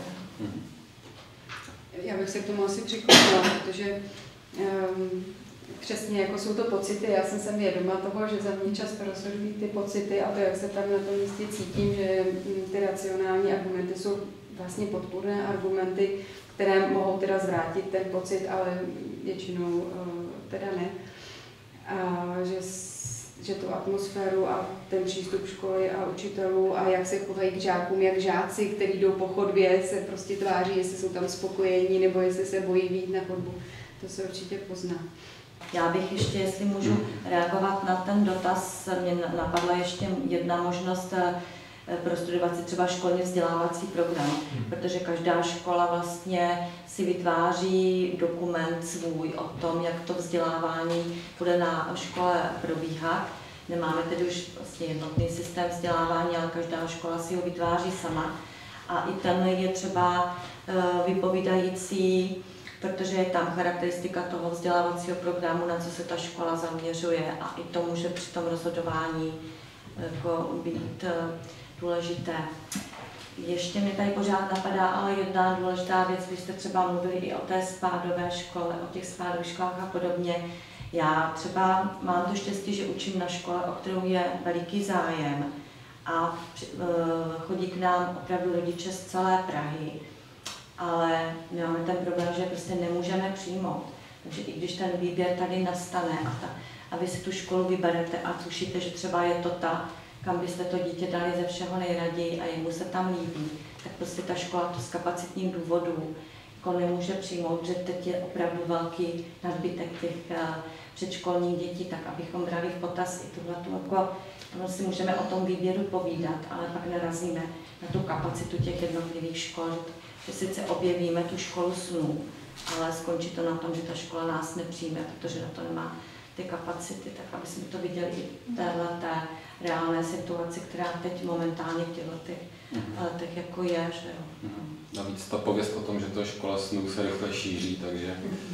Já bych se k tomu asi přiklonila, protože přesně jako jsou to pocity, já jsem vědoma toho, že za mě často rozhodují ty pocity a to, jak se tam na tom místě cítím, že ty racionální argumenty jsou vlastně podpůrné argumenty, které mohou teda zvrátit ten pocit, ale většinou teda ne. A že tu atmosféru a ten přístup školy a učitelů a jak se chovají k žákům, jak žáci, kteří jdou po chodbě, se prostě tváří, jestli jsou tam spokojení nebo jestli se bojí vyjít na chodbu. To se určitě pozná. Já bych ještě, jestli můžu reagovat na ten dotaz, mě napadla ještě jedna možnost prostudovat si třeba školní vzdělávací program, protože každá škola vlastně si vytváří dokument svůj o tom, jak to vzdělávání bude na škole probíhat. Nemáme tedy už vlastně jednotný systém vzdělávání, ale každá škola si ho vytváří sama. A i ten je třeba vypovídající, protože je tam charakteristika toho vzdělávacího programu, na co se ta škola zaměřuje a i to může při tom rozhodování jako být důležité. Ještě mi tady pořád napadá ale jedna důležitá věc, když jste třeba mluvili i o té spádové škole, o těch spádových školách a podobně. Já třeba mám to štěstí, že učím na škole, o kterou je veliký zájem a chodí k nám opravdu rodiče z celé Prahy, ale my máme ten problém, že prostě nemůžeme přijmout. Takže i když ten výběr tady nastane a vy si tu školu vyberete a tušíte, že třeba je to ta, kam byste to dítě dali ze všeho nejraději a jemu se tam líbí, tak prostě ta škola to z kapacitních důvodů jako nemůže přijmout, že teď je opravdu velký nadbytek těch předškolních dětí, tak abychom brali v potaz i tuhletu, jako si můžeme o tom výběru povídat, ale pak narazíme na tu kapacitu těch jednotlivých škol, že sice objevíme tu školu snů, ale skončí to na tom, že ta škola nás nepřijme, protože na to nemá ty kapacity, tak aby jsme to viděli i v téhleté reálné situaci, která teď momentálně v těchto letech jako je, že jo. Navíc ta pověst o tom, že to je škola snů, se rychle šíří, takže...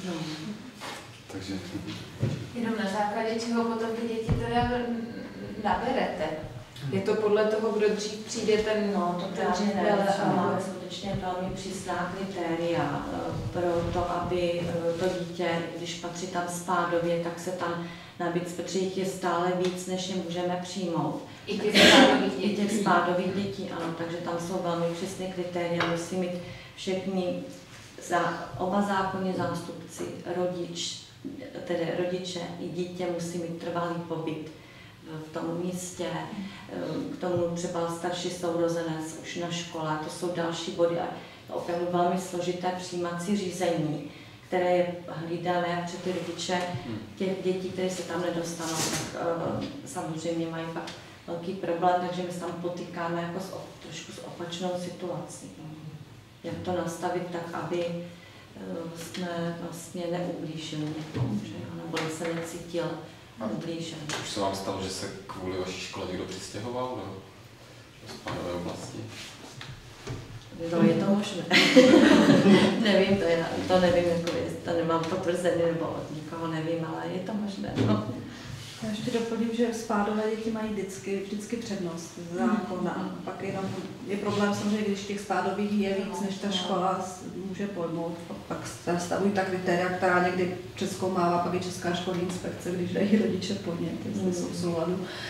Jenom na základě čeho potom ty děti teda naberete? Je to podle toho, kdo dřív přijde ten... No, to právě ne, máme skutečně velmi přísná kritéria pro to, aby to dítě, když patří tam spádově, tak se tam nabít, protože jich je stále víc, než je můžeme přijmout. I těch spádových dětí? I těch spádových dětí, ano, takže tam jsou velmi přísné kritéria, musí mít všechny, oba zákonní zástupci, tedy rodiče i dítě musí mít trvalý pobyt v tom místě, k tomu třeba starší sourozenec už na škole, to jsou další body a to opravdu velmi složité přijímací řízení, které je hlídané, protože ty rodiče těch dětí, které se tam nedostanou, tak samozřejmě mají pak velký problém, takže my se tam potýkáme jako trošku s opačnou situací. Jak to nastavit tak, aby jsme vlastně neublížili někomu, nebo se necítil ublížen. Už se vám stalo, že se kvůli vaší škole někdo přistěhoval do spádové oblasti? No, je to možné. Nevím, to nevím, jako to nemám potvrzené, nebo od nikoho nevím, ale je to možné. No. Já ještě doplním, že spádové děti mají vždycky přednost zákona. Pak je problém samozřejmě, když těch spádových je víc, než ta škola může pojmout. Pak stavují ta kritéria, která někdy přezkoumává pak i Česká školní inspekce, když dají rodiče podnět, jestli jsou v souladu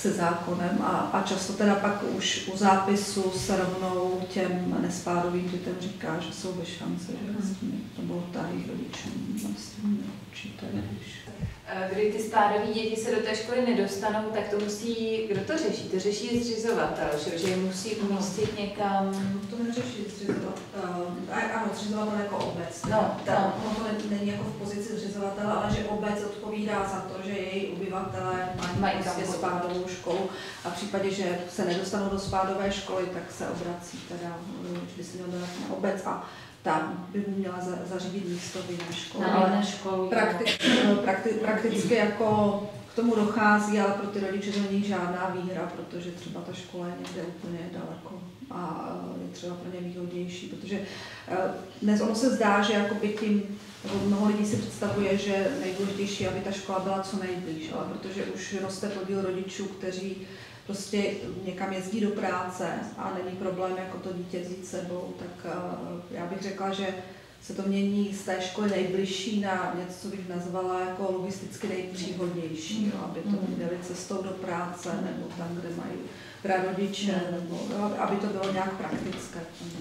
se zákonem a často teda pak už u zápisu se rovnou těm nespádovým dětem říká, že jsou bez šance, že vlastně to bylo tady rodičům vlastně neurčité. Kdy ty spádové děti se do té školy nedostanou, tak to musí, kdo to řeší? To řeší zřizovatel, že je musí umístit někam. To neřeší zřizovatel, ano, zřizovatel jako obec. No, to není jako v pozici zřizovatele, ale že obec odpovídá za to, že její obyvatelé mají prostě spádovou školu a v případě, že se nedostanou do spádové školy, tak se obrací teda, by se měl dodat na obec a tam by měla zařídit místo v jiné škole. Na školu. Prakticky jako k tomu dochází, ale pro ty rodiče to není žádná výhra, protože třeba ta škola je někde úplně daleko a je třeba pro ně výhodnější, protože dnes ono se zdá, že jakoby tím, mnoho lidí si představuje, že nejdůležitější, aby ta škola byla co nejblíž, ale protože už roste podíl rodičů, kteří prostě někam jezdí do práce a není problém jako to dítě vzít sebou, tak já bych řekla, že se to mění z té školy nejbližší na něco, co bych nazvala jako logisticky nejpříhodnější, aby to měli cestou do práce nebo tam, kde mají prarodiče, nebo aby to bylo nějak praktické.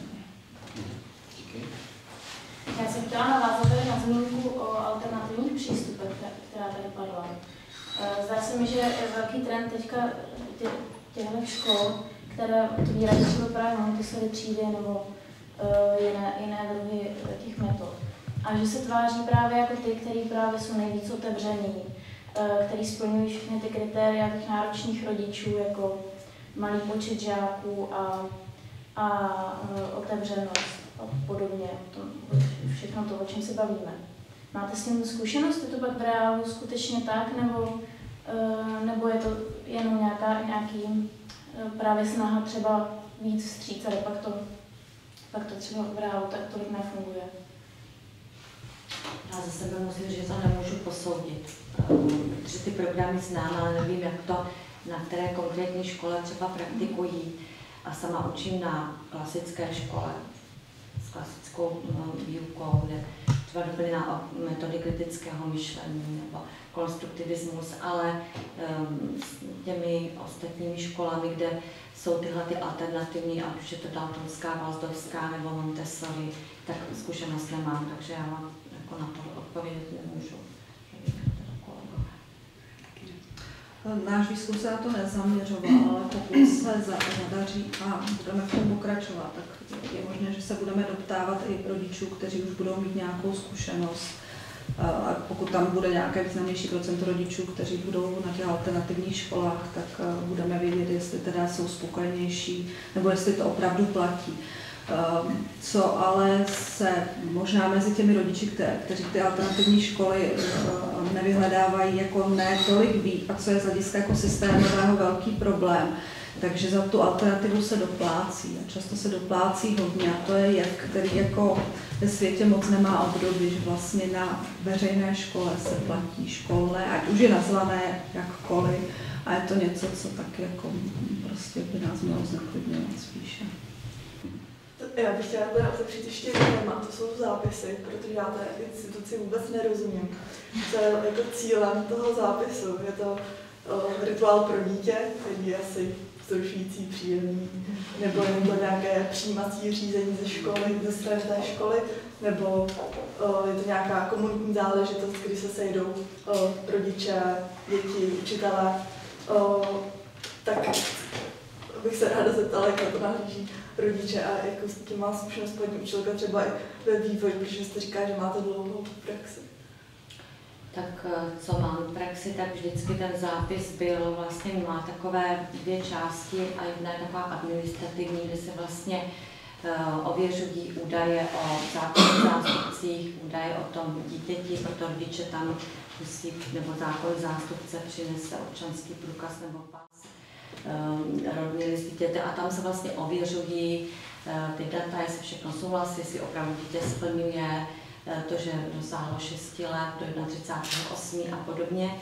Já jsem chtěla navázat tady na zmínku o alternativních přístupech, která tady padla. Zdá se mi, že je velký trend teďka těchto škol, které otvírají třeba právě Montessori třídy nebo jiné druhy těch metod. A že se tváří právě jako ty, které právě jsou nejvíc otevřený, který splňují všechny ty kritéria těch náročných rodičů, jako malý počet žáků a otevřenost a podobně. Všechno to, o čem se bavíme. Máte s tím zkušenost? Je to pak v reálu skutečně tak, nebo je to jenom nějaký právě snaha třeba víc vstříc, ale pak to třeba v reálu tak tolik nefunguje? Já za sebe musím, že to nemůžu posoudit, protože ty programy znám, ale nevím, jak to na které konkrétní škole třeba praktikují. A sama učím na klasické škole s klasickou výukou, kde třeba doplněná metody kritického myšlení nebo konstruktivismus, ale s těmi ostatními školami, kde jsou tyhle ty alternativní, ať už je to daltonská, waldorfská nebo Montessori, tak zkušenost nemám, takže já vám jako na to odpovědět nemůžu. Náš výzkum se na to nezaměřoval, ale pokud se zadaří a budeme v tom pokračovat, tak je možné, že se budeme doptávat i rodičů, kteří už budou mít nějakou zkušenost. A pokud tam bude nějaké významnější procento rodičů, kteří budou na těch alternativních školách, tak budeme vědět, jestli teda jsou spokojenější, nebo jestli to opravdu platí. Co ale se možná mezi těmi rodiči, kteří ty alternativní školy nevyhledávají, jako ne tolik ví, a co je z hlediska jako systémového velký problém, takže za tu alternativu se doplácí a často se doplácí hodně a to je jev, který jako ve světě moc nemá obdoby, že vlastně na veřejné škole se platí školné, ať už je nazvané jakkoliv, a je to něco, co taky jako prostě by nás mělo zneklidňovat spíše. Já bych chtěla teda otevřít ještě téma, to jsou zápisy, protože já té instituci vůbec nerozumím. Co je jako cílem toho zápisu? Je to rituál pro dítě, který je asi vzrušující, příjemný, nebo je to nějaké přijímací řízení ze školy, ze strany té školy, nebo je to nějaká komunitní záležitost, kdy se sejdou rodiče, děti, učitelé. Tak bych se ráda zeptala, jak na to nahlíží rodiče a jako s tím má zkušenost paní učitelka třeba i ve vývoji, protože jste říká, že máte dlouhou praxi. Tak co mám v praxi, tak vždycky ten zápis byl vlastně, má takové dvě části a jedna je taková administrativní, kde se vlastně ověřují údaje o zákonných zástupcích, údaje o tom dítěti, proto rodiče tam musí, nebo zákonný zástupce přinese občanský průkaz nebo pas, rodný list dítěte a tam se vlastně ověřují ty data, jestli všechno souhlasí, jestli opravdu dítě splňuje to, že dosáhlo 6 let do 31.8. a podobně.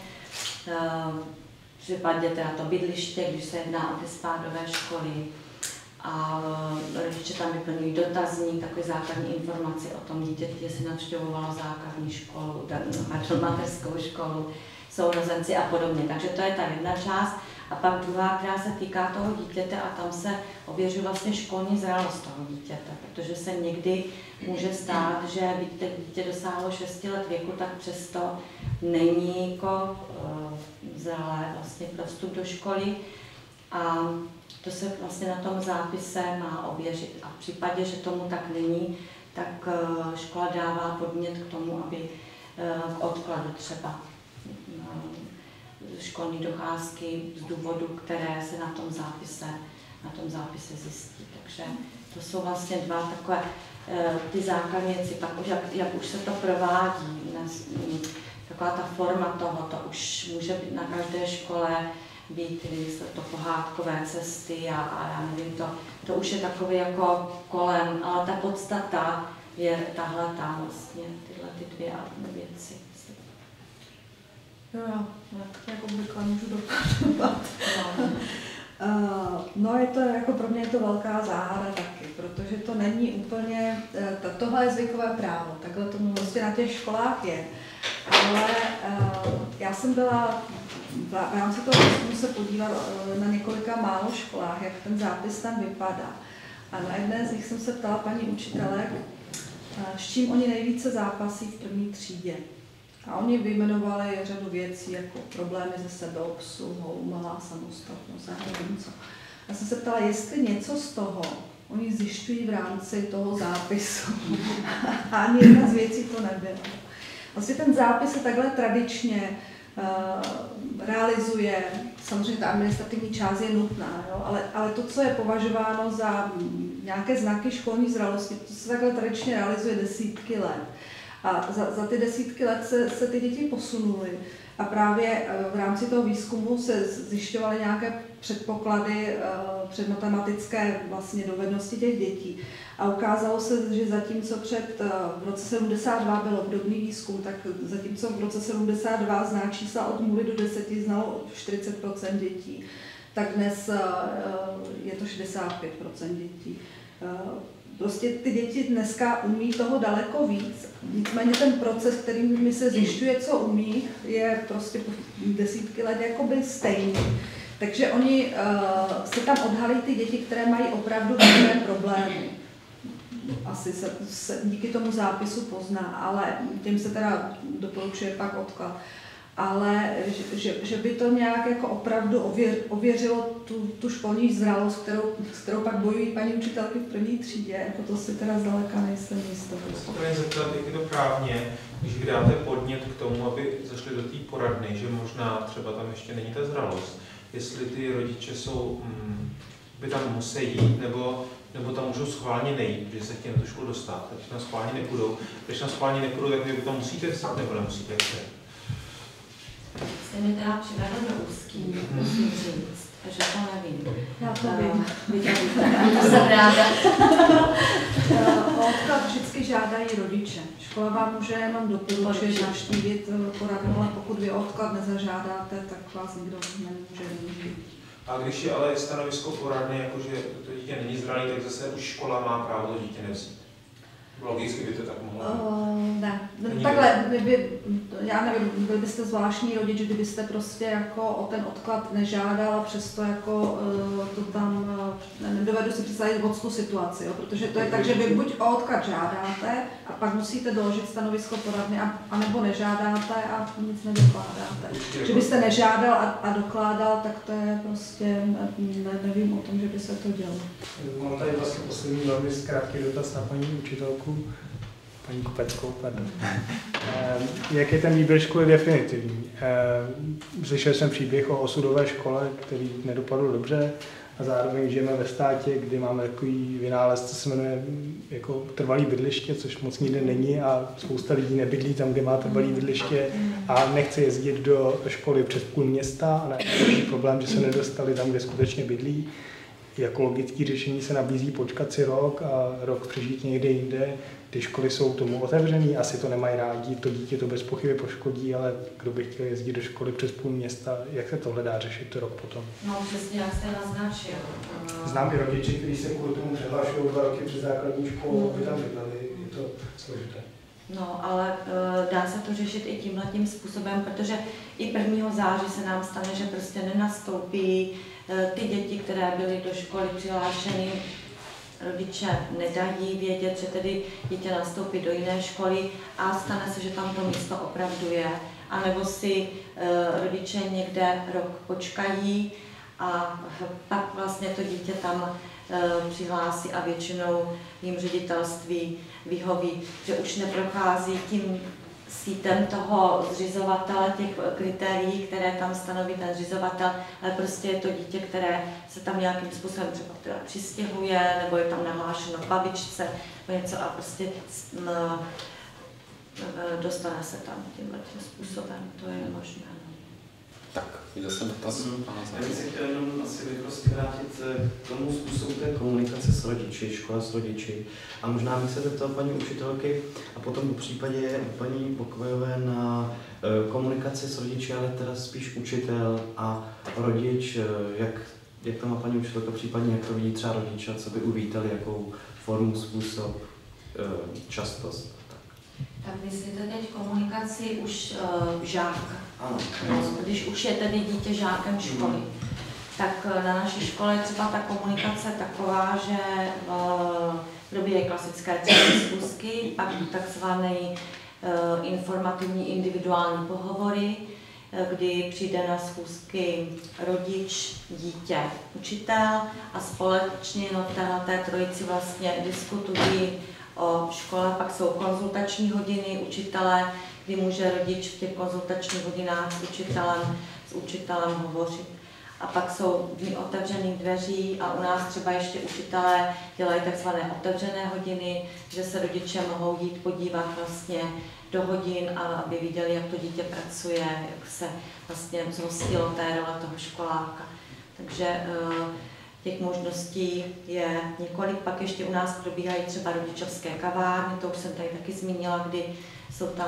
V případě teda to bydliště, když se jedná o ty spádové školy. A rodiče tam vyplňují dotazník, takové základní informace o tom dítěti, jestli navštěvovalo základní školu, mateřskou školu, sourozenci a podobně. Takže to je ta jedna část. A pak druhá, která se týká toho dítěte a tam se ověřuje vlastně školní zralost toho dítěte, protože se někdy může stát, že dítě dosáhlo 6 let věku, tak přesto není jako zralé vlastně pro vstup do školy. A to se vlastně na tom zápise má ověřit. A v případě, že tomu tak není, tak škola dává podnět k tomu, aby k odkladu třeba školní docházky z důvodu, které se na tom zápise zjistí. Takže to jsou vlastně dva takové ty základní věci. Pak už, jak už se to provádí, taková ta forma toho, to už může být na každé škole být to pohádkové cesty a já nevím, to už je takové jako kolem, ale ta podstata je tahle vlastně, tyhle ty dvě věci. Jo, jako obvykle můžu doplňovat. No je to, jako pro mě je to velká záhada taky, protože to není úplně, tohle je zvykové právo, takhle to vlastně na těch školách je. Ale já jsem byla, v rámci toho musím se podívat na několika málo školách, jak ten zápis tam vypadá. A na jedné z nich jsem se ptala paní učitelek, s čím oni nejvíce zápasí v první třídě. A oni vyjmenovali řadu věcí, jako problémy se sebeobsluhou, malá samostatnost, já nevím co. Já jsem se ptala, jestli něco z toho oni zjišťují v rámci toho zápisu. A ani jedna z věcí to nebyla. Vlastně ten zápis se takhle tradičně realizuje, samozřejmě ta administrativní část je nutná, jo? Ale to, co je považováno za nějaké znaky školní zralosti, to se takhle tradičně realizuje desítky let. A za ty desítky let se ty děti posunuly a právě v rámci toho výzkumu se zjišťovaly nějaké předpoklady předmatematické vlastně dovednosti těch dětí. A ukázalo se, že zatímco v roce 72 byl obdobný výzkum, tak zatímco v roce 72 zná čísla od 0 do 10 znalo 40% dětí, tak dnes je to 65% dětí. Prostě ty děti dneska umí toho daleko víc, nicméně ten proces, kterým se zjišťuje, co umí, je prostě desítky let jakoby stejný. Takže oni se tam odhalí ty děti, které mají opravdu velké problémy. Asi se díky tomu zápisu pozná, ale těm se teda doporučuje pak odklad. Ale že by to nějak jako opravdu ověřilo tu školní zralost, s kterou pak bojují paní učitelky v první třídě, jako to si teda zdaleka nejsem jistá. Můžu zeptat, jak je to právně, když vydáte podnět k tomu, aby zašli do té poradny, že možná třeba tam ještě není ta zralost, jestli ty rodiče by tam musí jít, nebo tam můžou schválně nejít, že se chtějí na tu školu dostat, takže tam schválně nepůjdou. Když tam schválně nepůjdou, tak vy tam musíte vzít, nebo nemusíte vzít. Jste mi teda přivedl do úzký, musím říct, že to nevím. Já to vím. To jsem ráda. O odklad vždycky žádají rodiče. Škola vám může jenom doporučit navštívit poradnu, ale pokud vy odklad nezažádáte, tak vás nikdo nemůže využít. A když je ale stanovisko poradny, jakože to dítě není zralé, tak zase už škola má právo to dítě nevzít. Logicky by to tak mohlo. Ne, takhle, já nevím, byl byste zvláštní rodič, kdybyste prostě jako o ten odklad nežádal a přesto jako to tam, nedovedu si představit moc tu situaci, jo, protože to je tak, že vy buď o odklad žádáte a pak musíte doložit stanovisko poradny, anebo nežádáte a nic nedokládáte. Že byste nežádal a dokládal, tak to je prostě, nevím o tom, že by se to dělo. Mám tady vlastně poslední velmi krátký dotaz na paní učitelku. Paní Kopeckou, pardon. Jak je ten výběr školy definitivní? Slyšel jsem příběh o osudové škole, který nedopadl dobře a zároveň žijeme ve státě, kdy máme takový vynález, co se jmenuje jako trvalý bydliště, což moc nikde není a spousta lidí nebydlí tam, kde má trvalý bydliště a nechce jezdit do školy přes půl města a největší problém, že se nedostali tam, kde skutečně bydlí. Jako logické řešení se nabízí počkat si rok a rok přežít někde jinde. Ty školy jsou tomu otevřený, asi to nemají rádi, to dítě to bez pochyby poškodí, ale kdo by chtěl jezdit do školy přes půl města, jak se tohle dá řešit rok potom? No přesně, jak jste naznačil. Znám i rodiče, kteří se kvůli tomu přihlašují 2 roky před základní školou, aby tam bydleli, je to složité. No, ale dá se to řešit i tímhletím způsobem, protože i 1. září se nám stane, že prostě nenastoupí ty děti, které byly do školy přihlášeny, rodiče nedají vědět, že tedy dítě nastoupí do jiné školy a stane se, že tam to místo opravdu je. A nebo si rodiče někde rok počkají a pak vlastně to dítě tam přihlásí a většinou jim ředitelství vyhoví, že už neprochází tím sítem toho zřizovatele, těch kritérií, které tam stanoví ten zřizovatel, ale prostě je to dítě, které se tam nějakým způsobem třeba přistěhuje, nebo je tam nahlášeno k babičce, nebo něco a prostě dostane se tam tímhle způsobem, to je možné. Tak, viděl jsem dotaz. Já bych se chtěl jenom asi rychlosti vrátit k tomu způsobu té komunikace s rodiči, škola s rodiči. A možná bych se zeptal paní učitelky a potom po případě paní Pokojové na komunikaci s rodiči, ale teda spíš učitel a rodič, jak to má paní učitelka, případně jak to vidí třeba rodiče, co by uvítali, jakou formu, způsob, častost. Tak myslíte teď komunikaci už žáka? Ano. Když už je tedy dítě žákem školy, tak na naší škole třeba ta komunikace taková, že probíhají klasické schůzky, pak takzvané informativní individuální pohovory, kdy přijde na schůzky rodič, dítě, učitel a společně v té trojici vlastně diskutují o škole, pak jsou konzultační hodiny učitele, kdy může rodič v těch konzultačních hodinách s učitelem hovořit. A pak jsou dny otevřených dveří a u nás třeba ještě učitelé dělají takzvané otevřené hodiny, kde se rodiče mohou jít podívat vlastně do hodin, a aby viděli, jak to dítě pracuje, jak se vlastně zhostilo té role toho školáka. Takže těch možností je několik, pak ještě u nás probíhají třeba rodičovské kavárny, to už jsem tady taky zmínila, kdy jsou tam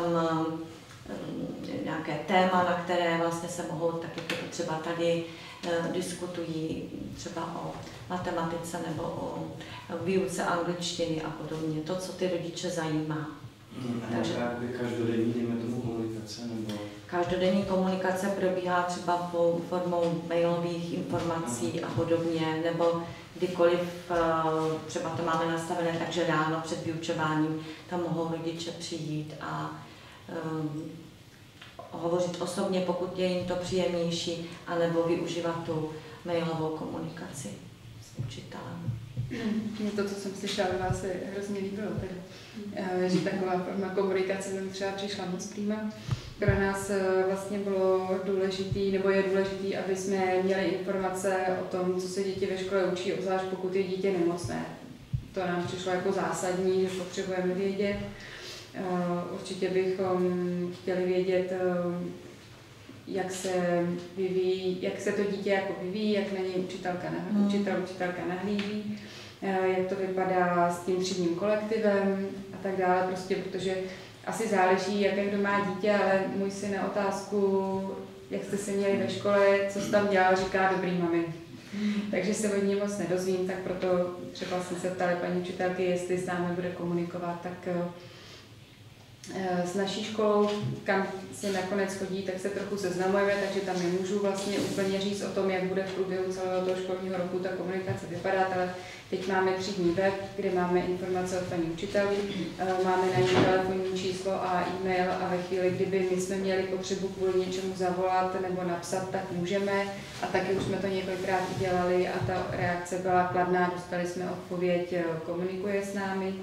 nějaké téma, na které vlastně se mohou, tak jako třeba tady diskutují třeba o matematice nebo o výuce angličtiny a podobně, to, co ty rodiče zajímá. Takže každodenní, dejme tomu, komunikace nebo... Každodenní komunikace probíhá třeba formou mailových informací a podobně, nebo kdykoliv třeba to máme nastavené, takže ráno před vyučováním tam mohou rodiče přijít a hovořit osobně, pokud je jim to příjemnější, anebo využívat tu mailovou komunikaci s učitelem. Mně to, co jsem slyšela, vás se hrozně líbilo, že taková forma komunikace mi třeba přišla moc přímo. Pro nás vlastně bylo důležitý, nebo je důležitý, aby jsme měli informace o tom, co se děti ve škole učí, obzvlášť pokud je dítě nemocné. To nám přišlo jako zásadní, že potřebujeme vědět. Určitě bychom chtěli vědět, jak se vyvíjí, jak se to dítě jako vyvíjí, jak na něj učitelka nahlíží, jak to vypadá s tím třídním kolektivem a tak dále, prostě protože asi záleží, jaké kdo má dítě, ale můj syn na otázku, jak jste se měli ve škole, co jsi tam dělal, říká dobrý mami. Takže se od ní moc nedozvím, tak proto třeba jsem se ptala paní učitelky, jestli s námi bude komunikovat, tak s naší školou, kam si nakonec chodí, tak se trochu seznamujeme, takže tam nemůžu vlastně úplně říct o tom, jak bude v průběhu celého toho školního roku ta komunikace vypadat, ale teď máme třídní web, kde máme informace od paní učitelů, máme na ní telefonní číslo a e-mail a ve chvíli, kdyby my jsme měli potřebu kvůli něčemu zavolat nebo napsat, tak můžeme a taky už jsme to několikrát udělali a ta reakce byla kladná, dostali jsme odpověď, komunikuje s námi.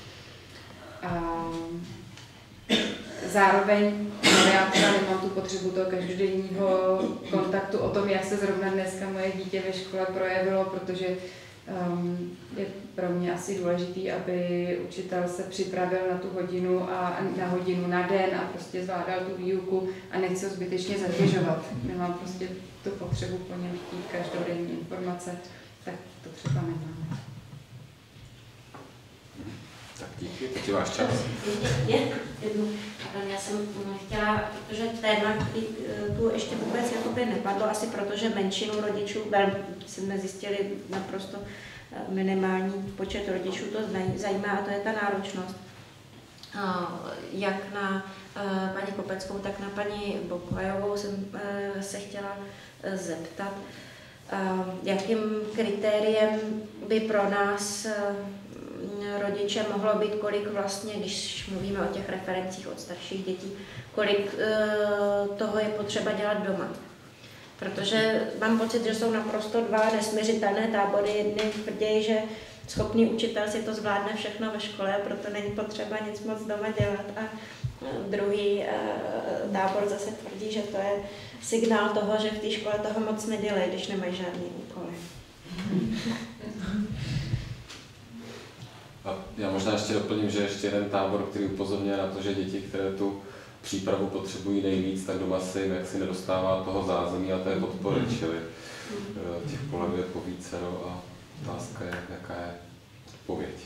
Zároveň já třeba nemám tu potřebu toho každodenního kontaktu o tom, jak se zrovna dneska moje dítě ve škole projevilo, protože je pro mě asi důležitý, aby učitel se připravil na tu hodinu a na hodinu na den a prostě zvládal tu výuku a nechci ho zbytečně zatěžovat. Nemám prostě tu potřebu po něm chtít každodenní informace, tak to třeba nemáme. Tak díky, teď je váš čas. Já jsem chtěla, protože téma tu ještě vůbec jakoby nepadlo, asi protože menšinu rodičů, jsme zjistili naprosto minimální počet rodičů to zajímá a to je ta náročnost. Jak na paní Kopeckou, tak na paní Bokvajovou jsem se chtěla zeptat, jakým kritériem by pro nás rodiče mohlo být, kolik vlastně, když mluvíme o těch referencích od starších dětí, kolik toho je potřeba dělat doma. Protože mám pocit, že jsou naprosto dva nesměřitelné tábory. Jedni tvrdí, že schopný učitel si to zvládne všechno ve škole, proto není potřeba nic moc doma dělat. A druhý tábor zase tvrdí, že to je signál toho, že v té škole toho moc nedělají, když nemají žádný úkoly. A já možná ještě doplním, že ještě jeden tábor, který upozorňuje na to, že děti, které tu přípravu potřebují nejvíc, tak doma se jim jaksi nedostává toho zázemí a té podpory, čili těch pohledů je povícero a otázka je, jaká je odpověď.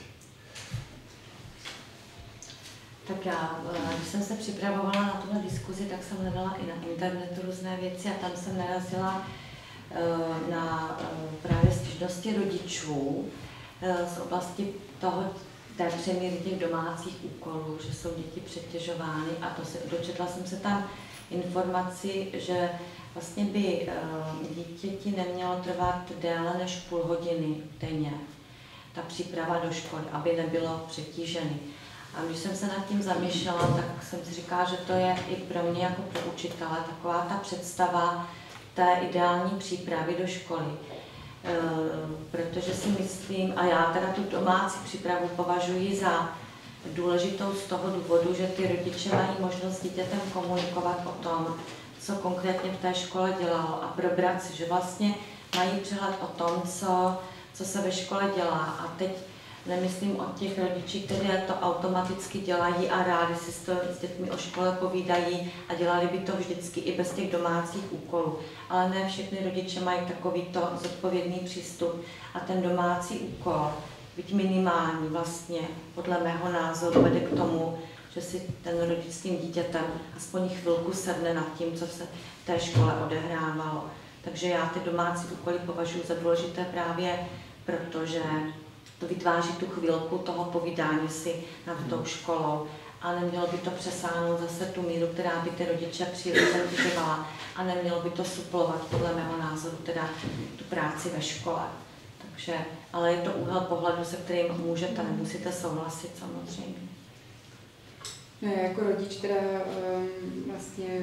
Tak já, když jsem se připravovala na tuhle diskuzi, tak jsem hledala i na internetu různé věci a tam jsem narazila na právě stížnosti rodičů z oblasti té přemíry těch domácích úkolů, že jsou děti přetěžovány a dočetla jsem se tam informaci, že vlastně by dítěti nemělo trvat déle než půl hodiny denně ta příprava do školy, aby nebylo přetížený. A když jsem se nad tím zamýšlela, tak jsem si říkala, že to je i pro mě jako pro učitele taková ta představa té ideální přípravy do školy. Protože si myslím, a já teda tu domácí přípravu považuji za důležitou z toho důvodu, že ty rodiče mají možnost s dítětem komunikovat o tom, co konkrétně v té škole dělalo a probrat si, že vlastně mají přehled o tom, co se ve škole dělá. A teď nemyslím o těch rodičích, kteří to automaticky dělají a rádi si s dětmi o škole povídají a dělali by to vždycky i bez těch domácích úkolů. Ale ne všechny rodiče mají takovýto zodpovědný přístup a ten domácí úkol, byť minimální vlastně, podle mého názoru vede k tomu, že si ten rodič s tím dítětem aspoň chvilku sedne nad tím, co se v té škole odehrávalo. Takže já ty domácí úkoly považuji za důležité právě protože to vytváří tu chvilku toho povídání si nad tou školou a nemělo by to přesáhnout zase tu míru, která by ty rodiče příliš zatěžovala a nemělo by to suplovat podle mého názoru teda tu práci ve škole. Takže, ale je to úhel pohledu, se kterým můžete, nemusíte souhlasit samozřejmě. No, jako rodič teda vlastně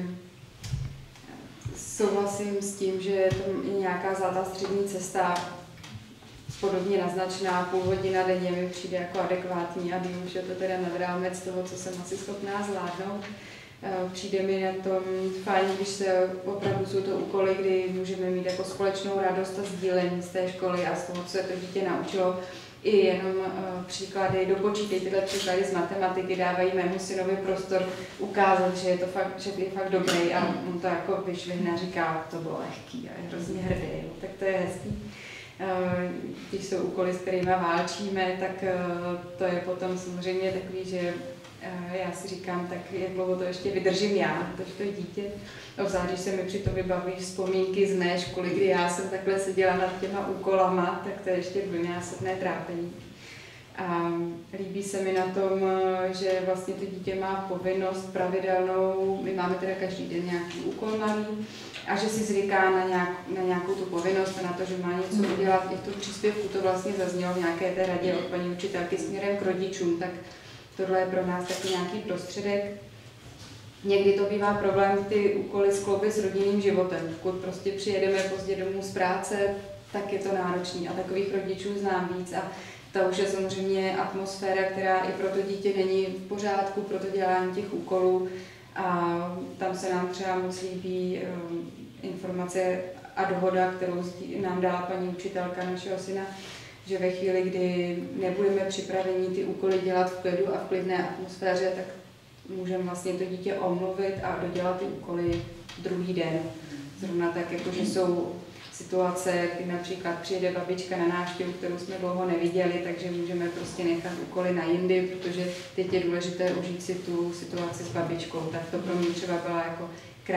souhlasím s tím, že to je nějaká zlatá střední cesta, podobně naznačená, půl hodina denně mi přijde jako adekvátní a už je to teda nad rámec toho, co jsem asi schopná zvládnout. Přijde mi na tom fajn, když se opravdu jsou to úkoly, kdy můžeme mít jako společnou radost a sdílení z té školy a z toho, co se to dítě naučilo. I jenom příklady, dopočítej tyhle příklady z matematiky, dávají mému synovi prostor ukázat, že je to fakt, že je fakt dobrý a on to jako vyšvihne a říká, to bylo lehký a je hrozně hrdý, tak to je hezký. Když jsou úkoly, s kterými válčíme, tak to je potom samozřejmě takový, že já si říkám, tak jak dlouho to ještě vydržím já, to dítě. Obzvlášť, když se mi přitom vybaví vzpomínky z mé školy, kdy já jsem takhle seděla nad těma úkolama, tak to je ještě dvojnásobné trápení. A líbí se mi na tom, že vlastně to dítě má povinnost pravidelnou, my máme teda každý den nějaký úkol malý, a že si zvyká na nějakou tu povinnost a na to, že má něco udělat. I v tu příspěvku to vlastně zaznělo v nějaké té radě od paní učitelky směrem k rodičům, tak tohle je pro nás taky nějaký prostředek. Někdy to bývá problém ty úkoly skloubit s rodinným životem. Pokud prostě přijedeme pozdě domů z práce, tak je to náročný a takových rodičů znám víc. A ta už je samozřejmě atmosféra, která i pro to dítě není v pořádku, pro to dělání těch úkolů. A tam se nám třeba moc líbí informace a dohoda, kterou nám dala paní učitelka našeho syna, že ve chvíli, kdy nebudeme připraveni ty úkoly dělat v klidu a v klidné atmosféře, tak můžeme vlastně to dítě omluvit a dodělat ty úkoly druhý den. Zrovna tak, jako že jsou situace, kdy například přijede babička na návštěvu, kterou jsme dlouho neviděli, takže můžeme prostě nechat úkoly na jindy, protože teď je důležité užít si tu situaci s babičkou. Tak to pro mě třeba byla jako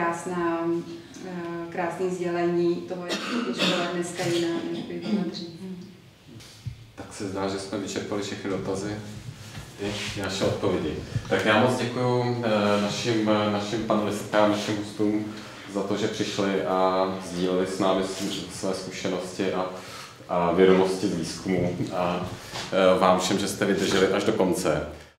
krásné sdělení toho, jak je škola dneska jiná, než by byla dřív. Tak se zdá, že jsme vyčerpali všechny dotazy. naše odpovědi. Tak já moc děkuji našim panelistkám, našim hostům za to, že přišli a sdíleli s námi své zkušenosti a vědomosti z výzkumu a vám všem, že jste vydrželi až do konce.